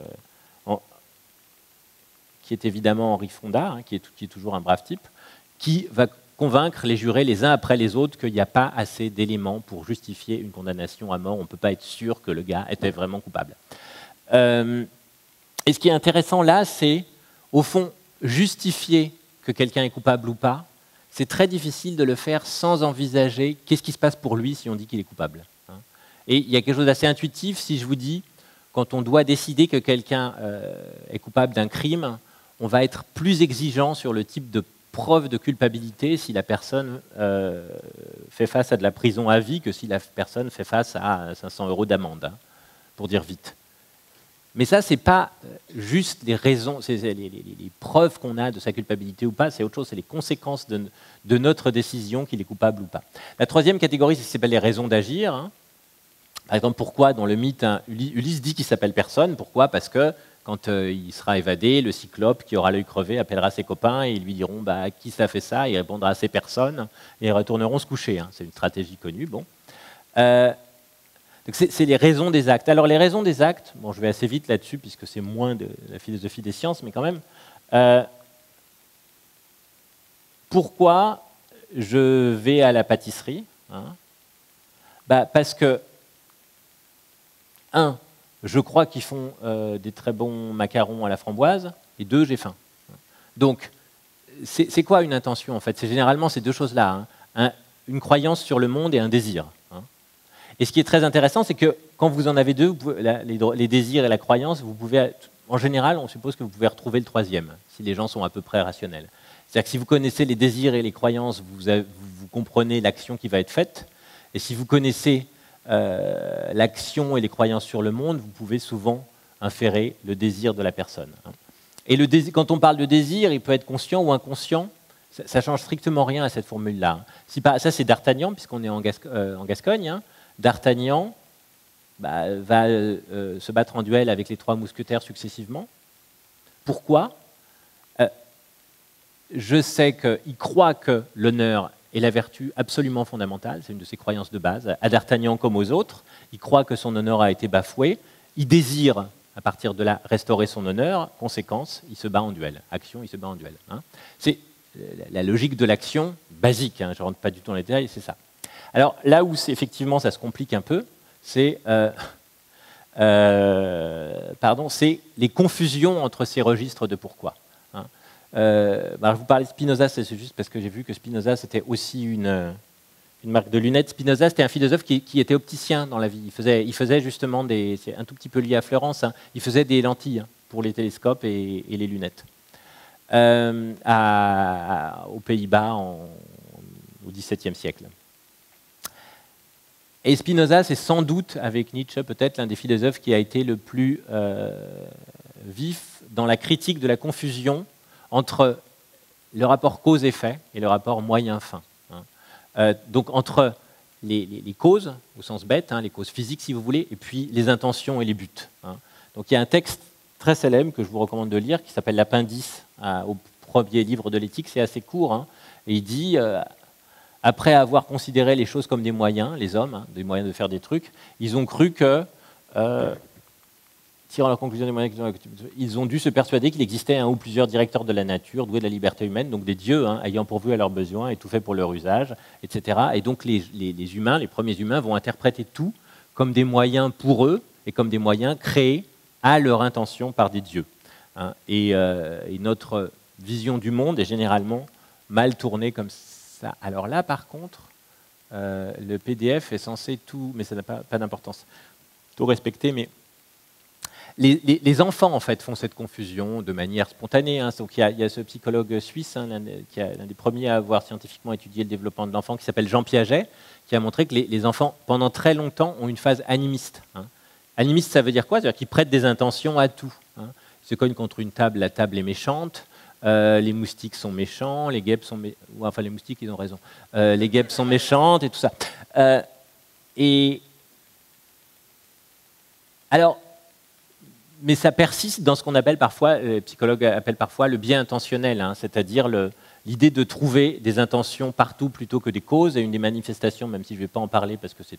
Henri Fonda, hein, qui est toujours un brave type, qui va convaincre les jurés les uns après les autres qu'il n'y a pas assez d'éléments pour justifier une condamnation à mort. On ne peut pas être sûr que le gars était vraiment coupable. Et ce qui est intéressant là, c'est, au fond, justifier que quelqu'un est coupable ou pas. C'est très difficile de le faire sans envisager qu'est-ce qui se passe pour lui si on dit qu'il est coupable. Hein. Et il y a quelque chose d'assez intuitif si je vous dis, quand on doit décider que quelqu'un est coupable d'un crime, on va être plus exigeant sur le type de preuve de culpabilité si la personne fait face à de la prison à vie que si la personne fait face à 500 € d'amende, hein, pour dire vite. Mais ça, ce n'est pas juste les raisons, les preuves qu'on a de sa culpabilité ou pas, c'est autre chose, c'est les conséquences de notre décision qu'il est coupable ou pas. La troisième catégorie, c'est ce qui s'appelle les raisons d'agir. Hein. Par exemple, pourquoi dans le mythe, hein, Ulysse dit qu'il s'appelle personne. Pourquoi ? Parce que quand il sera évadé, le cyclope qui aura l'œil crevé appellera ses copains et ils lui diront qui ça fait ça ? Il répondra à ces personnes et ils retourneront se coucher. Hein. C'est une stratégie connue. Bon. Donc c'est les raisons des actes. Alors les raisons des actes, bon, je vais assez vite là-dessus puisque c'est moins de la philosophie des sciences, mais quand même. Pourquoi je vais à la pâtisserie, hein ? Parce que, je crois qu'ils font des très bons macarons à la framboise, et 2, j'ai faim. Donc, c'est quoi une intention en fait ? C'est généralement ces deux choses-là, hein, une croyance sur le monde et un désir. Hein. Et ce qui est très intéressant, c'est que quand vous en avez deux, les désirs et la croyance, vous pouvez, en général, on suppose que vous pouvez retrouver le troisième, si les gens sont à peu près rationnels. C'est-à-dire que si vous connaissez les désirs et les croyances, vous comprenez l'action qui va être faite. Et si vous connaissez l'action et les croyances sur le monde, vous pouvez souvent inférer le désir de la personne. Et quand on parle de désir, il peut être conscient ou inconscient. Ça ne change strictement rien à cette formule-là. Ça, c'est D'Artagnan, puisqu'on est en Gascogne. Hein. D'Artagnan va se battre en duel avec les 3 mousquetaires successivement. Pourquoi ? Je sais qu'il croit que l'honneur est la vertu absolument fondamentale, c'est une de ses croyances de base, à D'Artagnan comme aux autres. Il croit que son honneur a été bafoué. Il désire, à partir de là, restaurer son honneur. Conséquence, il se bat en duel. Action, il se bat en duel. Hein. C'est la logique de l'action basique, hein, je ne rentre pas du tout dans les détails, c'est ça. Alors là où effectivement ça se complique un peu, c'est les confusions entre ces registres de pourquoi. Hein. Je vous parlais de Spinoza, c'est juste parce que j'ai vu que Spinoza c'était aussi une marque de lunettes. Spinoza c'était un philosophe qui était opticien dans la vie. Il faisait justement c'est un tout petit peu lié à Florence, hein, il faisait des lentilles hein, pour les télescopes et les lunettes. Aux Pays-Bas au XVIIe siècle. Et Spinoza, c'est sans doute, avec Nietzsche, peut-être l'un des philosophes qui a été le plus vif dans la critique de la confusion entre le rapport cause-effet et le rapport moyen-fin. Hein. Donc entre les causes, au sens bête, hein, les causes physiques si vous voulez, et puis les intentions et les buts. Hein. Donc il y a un texte très célèbre que je vous recommande de lire, qui s'appelle l'appendice au premier livre de l'éthique, c'est assez court, hein, et il dit, après avoir considéré les choses comme des moyens, les hommes, hein, des moyens de faire des trucs, ils ont cru que, tirant leur conclusion des moyens, ils ont dû se persuader qu'il existait un ou plusieurs directeurs de la nature, doués de la liberté humaine, donc des dieux, hein, ayant pourvu à leurs besoins et tout fait pour leur usage, etc. Et donc les humains, les premiers humains, vont interpréter tout comme des moyens pour eux et comme des moyens créés à leur intention par des dieux. Hein, et notre vision du monde est généralement mal tournée comme ça. Alors là, par contre, le PDF est censé tout, mais ça n'a pas d'importance, tout respecter, mais les enfants, en fait, font cette confusion de manière spontanée. Hein. Donc, il y a ce psychologue suisse, hein, qui est l'un des premiers à avoir scientifiquement étudié le développement de l'enfant, qui s'appelle Jean Piaget, qui a montré que les enfants, pendant très longtemps, ont une phase animiste. Hein. Animiste, ça veut dire quoi? C'est-à-dire qu'ils prêtent des intentions à tout. Hein. Ils se cognent contre une table, la table est méchante, les moustiques sont méchants, les guêpes sont enfin, les moustiques, ils ont raison. Les guêpes sont méchantes et tout ça. Alors, mais ça persiste dans ce qu'on appelle parfois, les psychologues appellent parfois le biais intentionnel, hein, c'est-à-dire l'idée de trouver des intentions partout plutôt que des causes, et une des manifestations, même si je ne vais pas en parler parce que c'est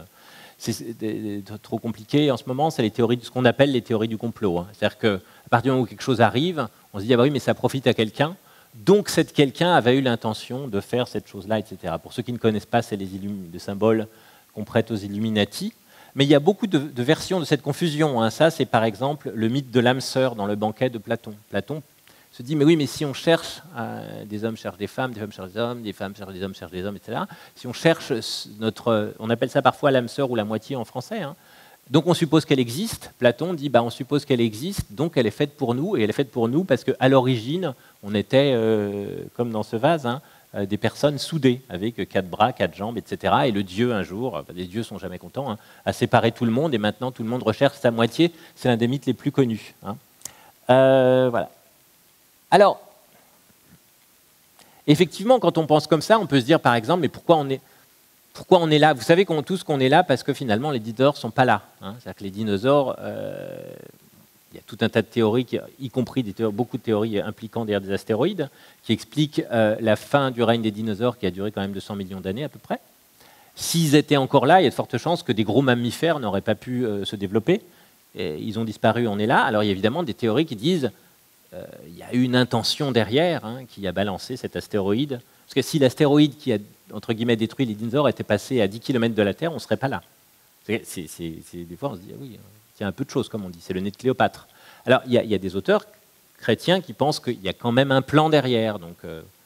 trop compliqué en ce moment, c'est ce qu'on appelle les théories du complot. Hein. C'est-à-dire qu'à partir du moment où quelque chose arrive, on se dit, ah bah oui, mais ça profite à quelqu'un, donc cet quelqu'un avait eu l'intention de faire cette chose-là, etc. Pour ceux qui ne connaissent pas, c'est les symboles qu'on prête aux Illuminati. Mais il y a beaucoup de versions de cette confusion. Hein. Ça, c'est par exemple le mythe de l'âme sœur dans le banquet de Platon. Platon se dit, mais oui, mais si on cherche, des hommes cherchent des femmes cherchent des hommes, des femmes cherchent des hommes cherchent des hommes, etc. Si on cherche on appelle ça parfois l'âme sœur ou la moitié en français. Hein. Donc on suppose qu'elle existe. Platon dit, on suppose qu'elle existe, donc elle est faite pour nous, et elle est faite pour nous parce qu'à l'origine, on était, comme dans ce vase, hein, des personnes soudées, avec 4 bras, 4 jambes, etc. Et le dieu, un jour, les dieux sont jamais contents, hein, a séparé tout le monde, et maintenant tout le monde recherche sa moitié. C'est l'un des mythes les plus connus. Hein. Voilà. Alors, effectivement, quand on pense comme ça, on peut se dire, par exemple, mais pourquoi on est là? Vous savez tous qu'on est là parce que finalement, les dinosaures ne sont pas là. Hein. C'est-à-dire que les dinosaures... il y a tout un tas de théories, y compris beaucoup de théories impliquant d'ailleurs des astéroïdes, qui expliquent la fin du règne des dinosaures qui a duré quand même 200 millions d'années à peu près. S'ils étaient encore là, il y a de fortes chances que des gros mammifères n'auraient pas pu se développer. Et ils ont disparu, on est là. Alors il y a évidemment des théories qui disent il y a eu une intention derrière, hein, qui a balancé cet astéroïde. Parce que si l'astéroïde qui a, entre guillemets, détruit les dinosaures était passé à 10 km de la Terre, on ne serait pas là. Des fois, on se dit, ah oui, il y a un peu de choses, comme on dit, c'est le nez de Cléopâtre. Alors, il y a des auteurs chrétiens qui pensent qu'il y a quand même un plan derrière. Donc,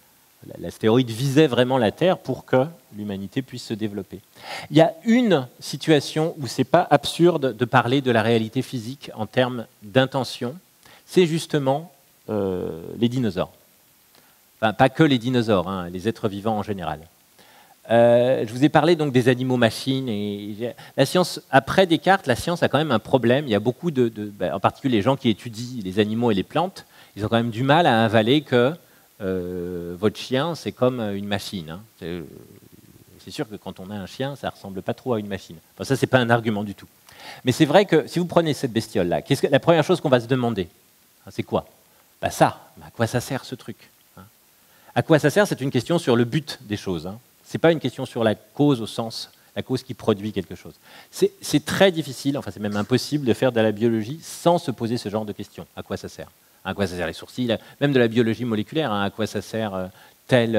l'astéroïde visait vraiment la Terre pour que l'humanité puisse se développer. Il y a une situation où ce n'est pas absurde de parler de la réalité physique en termes d'intention, c'est justement les dinosaures. Enfin, pas que les dinosaures, hein, les êtres vivants en général. Je vous ai parlé donc des animaux-machines. Et la science, après Descartes, la science a quand même un problème. Il y a beaucoup en particulier les gens qui étudient les animaux et les plantes, ils ont quand même du mal à avaler que votre chien, c'est comme une machine. Hein. C'est sûr que quand on a un chien, ça ne ressemble pas trop à une machine. Enfin, ça, ce n'est pas un argument du tout. Mais c'est vrai que si vous prenez cette bestiole-là, la première chose qu'on va se demander, hein, c'est quoi? À quoi ça sert ce truc, hein? À quoi ça sert? C'est une question sur le but des choses. Hein. Ce n'est pas une question sur la cause au sens, la cause qui produit quelque chose. C'est très difficile, enfin c'est même impossible de faire de la biologie sans se poser ce genre de questions. À quoi ça sert? À quoi ça sert les sourcils? Même de la biologie moléculaire, hein, à quoi ça sert tel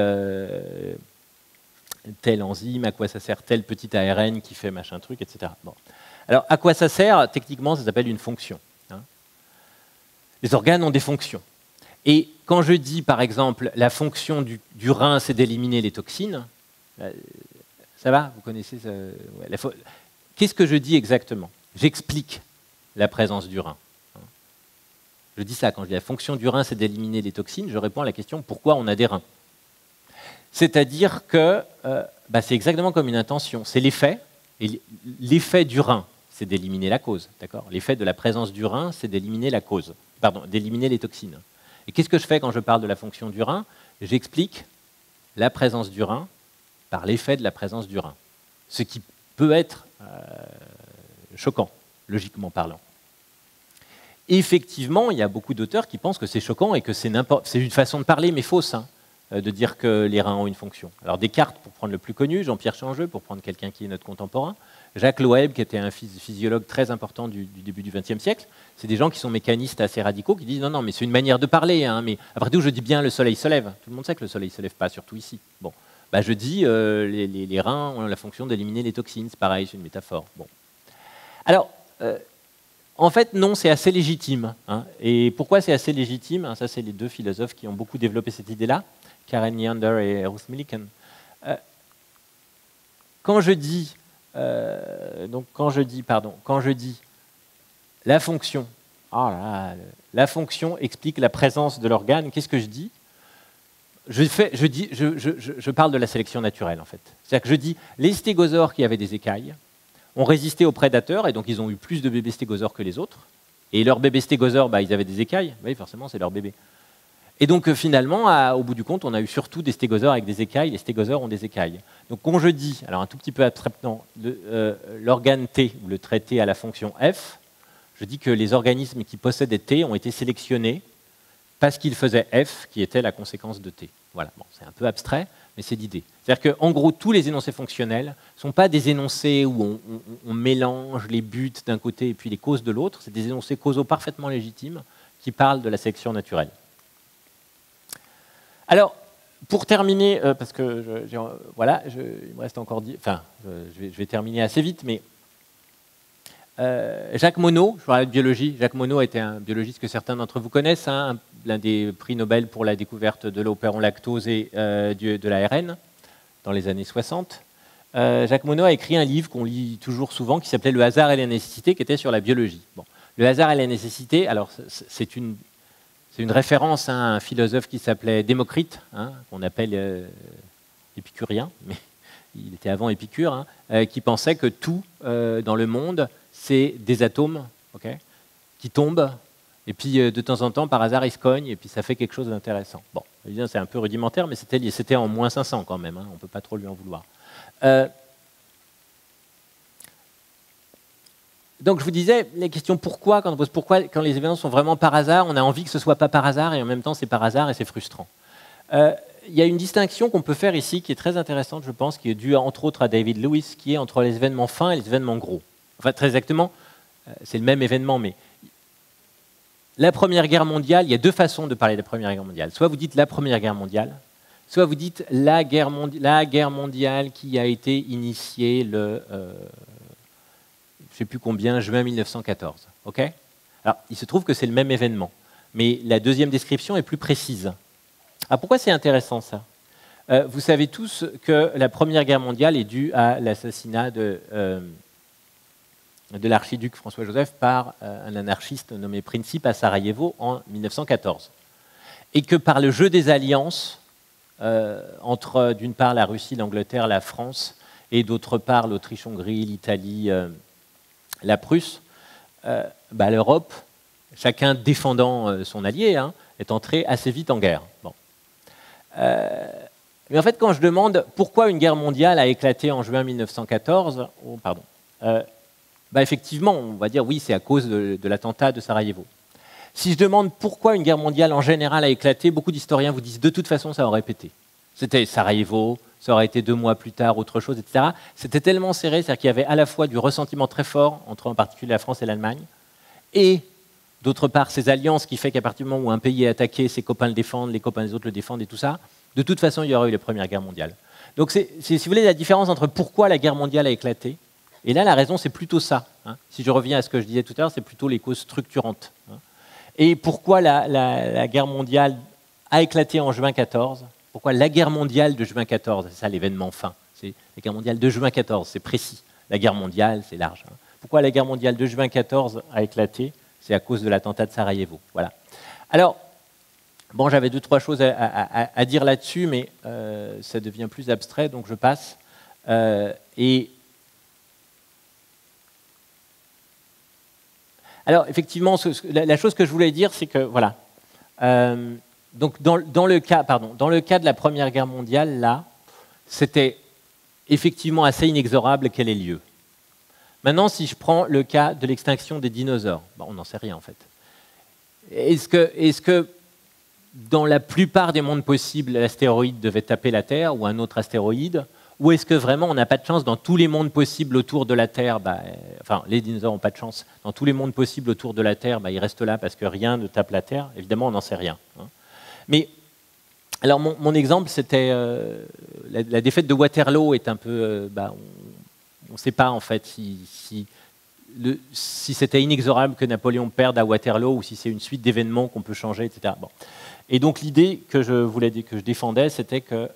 enzyme, à quoi ça sert tel petit ARN qui fait machin truc, etc. Bon. Alors, à quoi ça sert? Techniquement, ça s'appelle une fonction. Hein. Les organes ont des fonctions. Et quand je dis, par exemple, la fonction du rein, c'est d'éliminer les toxines, ça va? Vous connaissez ça? Ouais, qu'est-ce que je dis exactement? J'explique la présence du rein. Je dis ça, quand je dis la fonction du rein, c'est d'éliminer les toxines, je réponds à la question pourquoi on a des reins. C'est-à-dire que c'est exactement comme une intention, c'est l'effet, et l'effet du rein, c'est d'éliminer la cause. L'effet de la présence du rein, c'est d'éliminer la cause, d'éliminer les toxines. Et qu'est-ce que je fais quand je parle de la fonction du rein? J'explique la présence du rein par l'effet de la présence du rein. Ce qui peut être choquant, logiquement parlant. Effectivement, il y a beaucoup d'auteurs qui pensent que c'est choquant et que c'est une façon de parler, mais fausse, hein, de dire que les reins ont une fonction. Alors Descartes, pour prendre le plus connu, Jean-Pierre Changeux, pour prendre quelqu'un qui est notre contemporain, Jacques Loeb, qui était un physiologue très important du début du XXe siècle, c'est des gens qui sont mécanistes assez radicaux, qui disent non, mais c'est une manière de parler, hein, mais après tout, je dis bien le soleil se lève. Tout le monde sait que le soleil ne se lève pas, surtout ici. Bon, je dis les reins ont la fonction d'éliminer les toxines, c'est pareil, c'est une métaphore. Bon. Alors, en fait, non, c'est assez légitime. Hein. Et pourquoi c'est assez légitime? Hein, ça, c'est les deux philosophes qui ont beaucoup développé cette idée-là, Karen Neander et Ruth Millikan. Quand je dis la fonction, la fonction explique la présence de l'organe, qu'est-ce que je dis? Je parle de la sélection naturelle, en fait. C'est-à-dire que je dis les stégosaures qui avaient des écailles ont résisté aux prédateurs, et donc ils ont eu plus de bébés stégosaures que les autres. Et leurs bébés stégosaures, ils avaient des écailles. Oui, forcément, c'est leur bébé. Et donc finalement, au bout du compte, on a eu surtout des stégosaures avec des écailles. Les stégosaures ont des écailles. Donc quand je dis, alors un tout petit peu abstraitement, l'organe T, ou le trait T à la fonction F, je dis que les organismes qui possédaient T ont été sélectionnés parce qu'ils faisaient F, qui était la conséquence de T. Voilà, bon, c'est un peu abstrait, mais c'est l'idée. C'est-à-dire qu'en gros, tous les énoncés fonctionnels ne sont pas des énoncés où on mélange les buts d'un côté et puis les causes de l'autre. C'est des énoncés causaux parfaitement légitimes qui parlent de la sélection naturelle. Alors, pour terminer, parce que il me reste encore je vais terminer assez vite, mais Jacques Monod, je parlais de biologie. Jacques Monod était un biologiste que certains d'entre vous connaissent, hein, l'un des prix Nobel pour la découverte de l'operon lactose et de l'ARN dans les années 60. Jacques Monod a écrit un livre qu'on lit toujours souvent qui s'appelait Le hasard et la nécessité, qui était sur la biologie. Bon. Le hasard et la nécessité, alors c'est une référence à un philosophe qui s'appelait Démocrite, hein, qu'on appelle épicurien, mais il était avant Épicure, hein, qui pensait que tout dans le monde, c'est des atomes qui tombent, et puis de temps en temps, par hasard, ils se cognent, et puis ça fait quelque chose d'intéressant. Bon, évidemment, c'est un peu rudimentaire, mais c'était en moins 500 quand même, hein, on ne peut pas trop lui en vouloir. Donc je vous disais, les questions pourquoi, quand on pose pourquoi, quand les événements sont vraiment par hasard, on a envie que ce ne soit pas par hasard, et en même temps c'est par hasard et c'est frustrant. Il y a une distinction qu'on peut faire ici qui est très intéressante, je pense, qui est due entre autres à David Lewis, qui est entre les événements fins et les événements gros. Enfin, très exactement, c'est le même événement, mais la Première Guerre mondiale, il y a deux façons de parler de la Première Guerre mondiale. Soit vous dites la Première Guerre mondiale, soit vous dites la guerre mondiale qui a été initiée le, je ne sais plus combien, juin 1914. Okay, alors, il se trouve que c'est le même événement, mais la deuxième description est plus précise. Ah, pourquoi c'est intéressant ça? Vous savez tous que la Première Guerre mondiale est due à l'assassinat de l'archiduc François-Joseph par un anarchiste nommé Princip à Sarajevo en 1914. Et que par le jeu des alliances entre, d'une part, la Russie, l'Angleterre, la France, et d'autre part, l'Autriche-Hongrie, l'Italie, la Prusse, l'Europe, chacun défendant son allié, est entré assez vite en guerre. Bon. Mais en fait, quand je demande pourquoi une guerre mondiale a éclaté en juin 1914, effectivement, on va dire oui, c'est à cause de l'attentat de Sarajevo. Si je demande pourquoi une guerre mondiale en général a éclaté, beaucoup d'historiens vous disent de toute façon ça aurait pété. C'était Sarajevo, ça aurait été 2 mois plus tard, autre chose, etc. C'était tellement serré, c'est-à-dire qu'il y avait à la fois du ressentiment très fort entre en particulier la France et l'Allemagne, et d'autre part ces alliances qui fait qu'à partir du moment où un pays est attaqué, ses copains le défendent, les copains des autres le défendent et tout ça, de toute façon il y aurait eu la Première Guerre mondiale. Donc c'est, si vous voulez, la différence entre pourquoi la guerre mondiale a éclaté, et là la raison c'est plutôt ça. Si je reviens à ce que je disais tout à l'heure, c'est plutôt les causes structurantes. Et pourquoi la guerre mondiale a éclaté en juin 14 ? Pourquoi la guerre mondiale de juin 14 ? C'est ça l'événement fin. C'est la guerre mondiale de juin 14, c'est précis. La guerre mondiale, c'est large. Pourquoi la guerre mondiale de juin 14 a éclaté ? C'est à cause de l'attentat de Sarajevo. Voilà. Alors, bon, j'avais 2-3 choses à dire là-dessus, mais ça devient plus abstrait, donc je passe. Alors, effectivement, la chose que je voulais dire, c'est que, voilà, donc dans le cas de la Première Guerre mondiale, là, c'était effectivement assez inexorable qu'elle ait lieu. Maintenant, si je prends le cas de l'extinction des dinosaures, on n'en sait rien, en fait. Est-ce que dans la plupart des mondes possibles, l'astéroïde devait taper la Terre ou un autre astéroïde ? Ou est-ce que vraiment on n'a pas de chance dans tous les mondes possibles autour de la Terre, enfin les dinosaures n'ont pas de chance, dans tous les mondes possibles autour de la Terre, ils restent là parce que rien ne tape la Terre. Évidemment, on n'en sait rien. Mais, alors mon exemple, c'était la défaite de Waterloo est un peu... on ne sait pas en fait si c'était inexorable que Napoléon perde à Waterloo ou si c'est une suite d'événements qu'on peut changer, etc. Bon. Et donc l'idée que je défendais, c'était que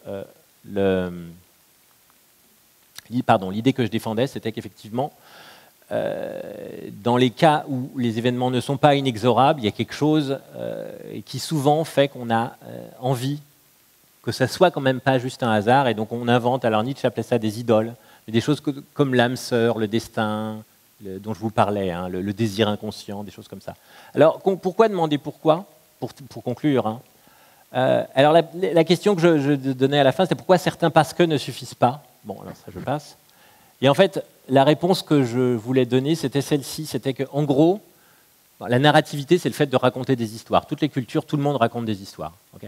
l'idée que je défendais, c'était qu'effectivement, dans les cas où les événements ne sont pas inexorables, il y a quelque chose qui souvent fait qu'on a envie que ça soit quand même pas juste un hasard, et donc on invente, alors Nietzsche appelait ça des idoles, mais des choses comme l'âme sœur, le destin, dont je vous parlais, le désir inconscient, des choses comme ça. Alors pourquoi demander pourquoi, pour conclure, alors la question que je donnais à la fin, c'était pourquoi certains parce que ne suffisent pas. Bon, alors ça je passe. Et en fait, la réponse que je voulais donner, c'était celle-ci, c'était qu'en gros, la narrativité, c'est le fait de raconter des histoires. Toutes les cultures, tout le monde raconte des histoires. Okay,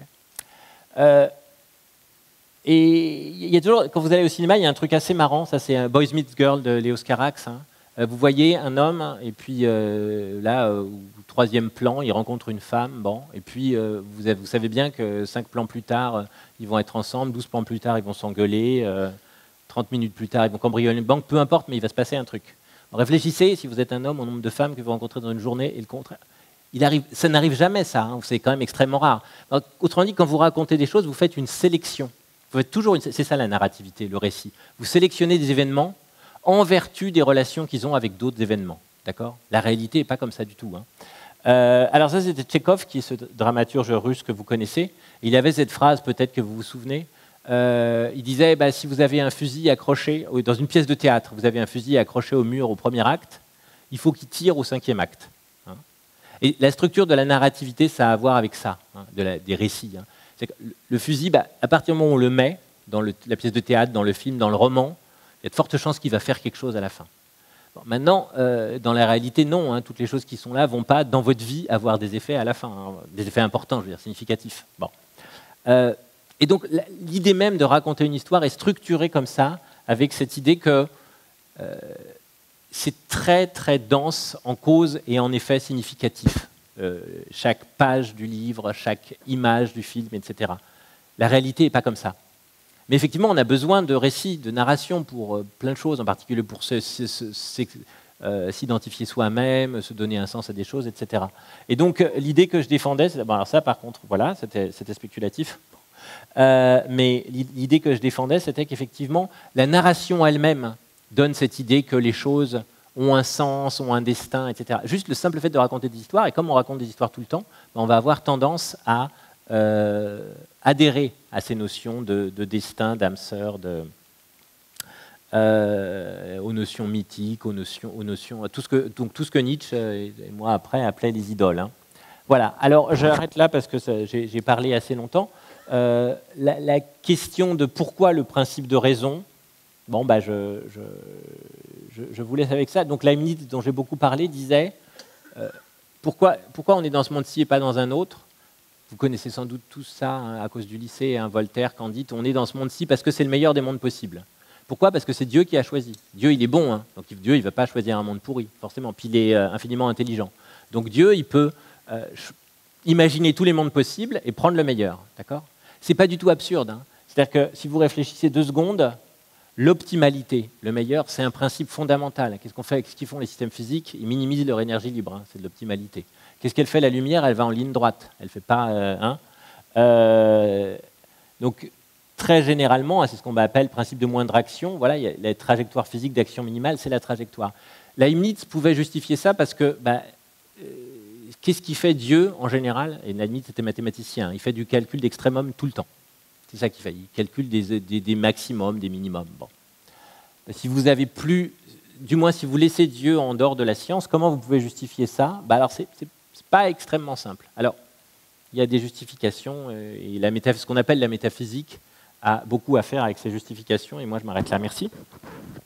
et il y a toujours, quand vous allez au cinéma, il y a un truc assez marrant, ça c'est un Boys Meets Girl de Léos Carax. Vous voyez un homme, et puis là, au 3e plan, il rencontre une femme, et puis vous savez bien que 5 plans plus tard, ils vont être ensemble, 12 plans plus tard, ils vont s'engueuler, 30 minutes plus tard, ils vont cambrioler une banque, peu importe, mais il va se passer un truc. Réfléchissez, si vous êtes un homme, au nombre de femmes que vous rencontrez dans une journée, et le contraire. Ça n'arrive jamais, ça, c'est quand même extrêmement rare. Donc, autrement dit, quand vous racontez des choses, vous faites une sélection. Vous faites toujours c'est ça la narrativité, le récit. Vous sélectionnez des événements en vertu des relations qu'ils ont avec d'autres événements. D'accord ? La réalité n'est pas comme ça du tout. Alors ça, c'était Tchekhov, qui est ce dramaturge russe que vous connaissez. Il avait cette phrase, peut-être que vous vous souvenez. Il disait, si vous avez un fusil accroché, dans une pièce de théâtre, vous avez un fusil accroché au mur au 1er acte, il faut qu'il tire au 5e acte. Et la structure de la narrativité, ça a à voir avec ça, des récits. C'est que le fusil, à partir du moment où on le met dans la pièce de théâtre, dans le film, dans le roman, il y a de fortes chances qu'il va faire quelque chose à la fin. Bon, maintenant, dans la réalité, non. Toutes les choses qui sont là ne vont pas, dans votre vie, avoir des effets à la fin. Des effets importants, je veux dire, significatifs. Bon. Et donc, l'idée même de raconter une histoire est structurée comme ça, avec cette idée que c'est très, très dense en cause et en effets significatifs. Chaque page du livre, chaque image du film, etc. La réalité n'est pas comme ça. Mais effectivement, on a besoin de récits, de narration pour plein de choses, en particulier pour s'identifier soi-même, se donner un sens à des choses, etc. Et donc, l'idée que je défendais, alors ça, par contre, voilà, c'était spéculatif. Mais l'idée que je défendais, c'était qu'effectivement, la narration elle-même donne cette idée que les choses ont un sens, ont un destin, etc. Juste le simple fait de raconter des histoires, et comme on raconte des histoires tout le temps, on va avoir tendance à adhérer à ces notions de destin, d'âme sœur, aux notions mythiques, aux notions tout ce que Nietzsche et moi après appelait les idoles. Hein. Voilà, alors j'arrête là parce que j'ai parlé assez longtemps. La question de pourquoi le principe de raison, bon, bah, je vous laisse avec ça. Donc Leibniz, dont j'ai beaucoup parlé, disait pourquoi on est dans ce monde-ci et pas dans un autre. Vous connaissez sans doute tout ça hein, à cause du lycée, hein, Voltaire, Candide, on est dans ce monde-ci parce que c'est le meilleur des mondes possibles. Pourquoi? Parce que c'est Dieu qui a choisi. Dieu, il est bon, hein, donc Dieu, il ne va pas choisir un monde pourri, forcément. Puis il est infiniment intelligent. Donc Dieu, il peut imaginer tous les mondes possibles et prendre le meilleur, d'accord? C'est pas du tout absurde. Hein. C'est-à-dire que si vous réfléchissez 2 secondes, l'optimalité, le meilleur, c'est un principe fondamental. Qu'est-ce qu'on fait avec ce qu'ils font les systèmes physiques? Ils minimisent leur énergie libre, hein, c'est de l'optimalité. Qu'est-ce qu'elle fait la lumière? Elle va en ligne droite. Elle fait pas. Donc très généralement, c'est ce qu'on appelle le principe de moindre action. Voilà, il y a la trajectoire physique d'action minimale, c'est la trajectoire. Leibniz pouvait justifier ça parce que qu'est-ce qui fait Dieu en général? Et Leibniz était mathématicien, il fait du calcul d'extrémum tout le temps. C'est ça qu'il fait, il calcule des maximums, des minimums. Bon. Si vous avez plus, du moins si vous laissez Dieu en dehors de la science, comment vous pouvez justifier ça? Alors c'est pas extrêmement simple. Alors, il y a des justifications, et ce qu'on appelle la métaphysique a beaucoup à faire avec ces justifications, et moi je m'arrête là. Merci.